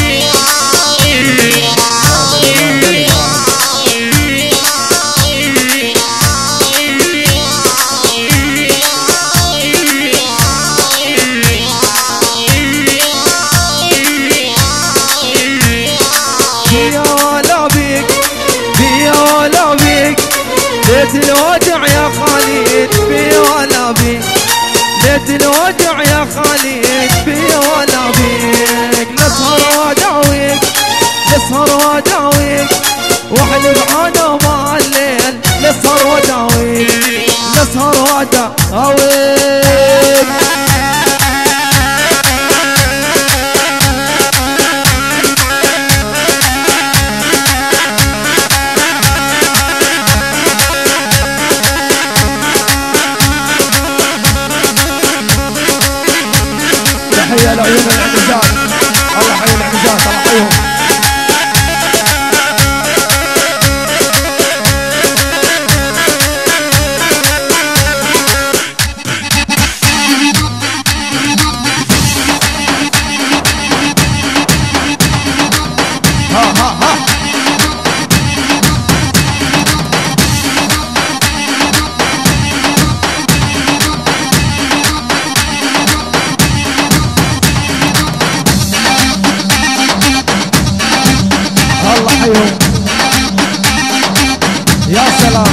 ليت الوجع يا خالد بي ولا بيك، ليت الوجع يا خالد بي ولا بيك. نسهر واداويك نسهر واداويك، واحلف انا مع الليل. نسهر واداويك نسهر واداويك. تحية لعيون الاعتزال، الله حي الاعتزال، الله حيهم. يا سلام.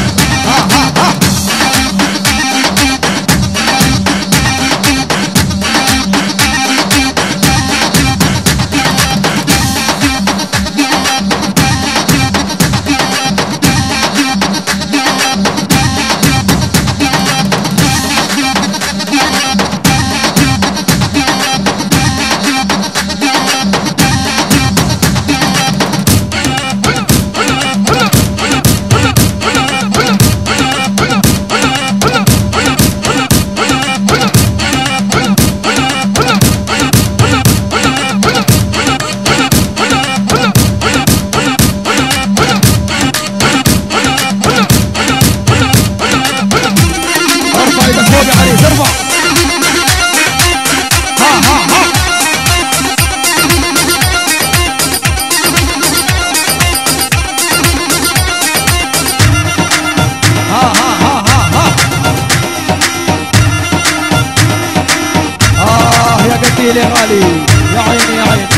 يا غالي يا عيني يا عيني.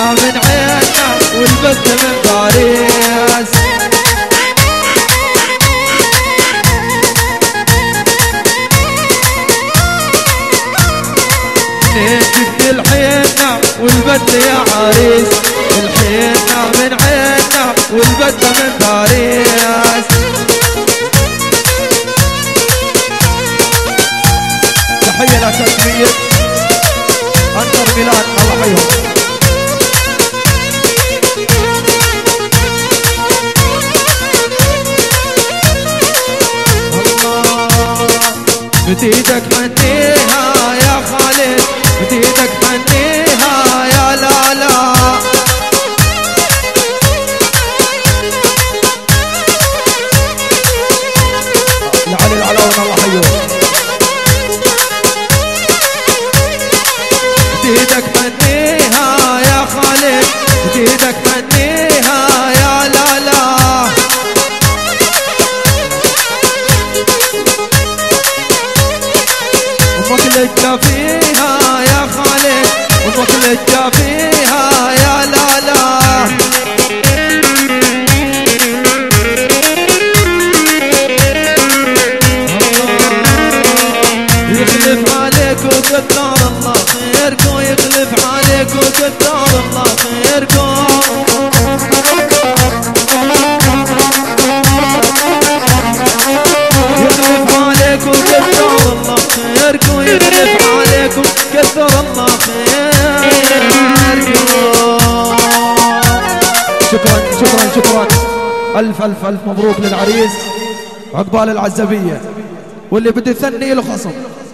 من عيننا والبت من باريس. جبت الحينة والبت يا عريس، الحينة من عيننا والبت من باريس. تحية لأكاديمية أنور ميلان الله يحييهم. بتيدك منيها يا خالد، بتيدك منيها يا لالا. لعلي العلاون الله يحييهم. بتيدك منيها يا خالد، بتيدك منيها يا لالا. امك لجة فيها يا خالد، امك لجة فيها يا لالا. يخلف عليك وكثر الله خيركم، يخلف عليك وكثر الله خيركم. يخلف عليكم كثر الله خيركم، يخلف عليكم كثر الله خيركم. شكرا شكرا شكرا، ألف ألف ألف مبروك للعريس عقبال العزبية، واللي بده يثني له خصم.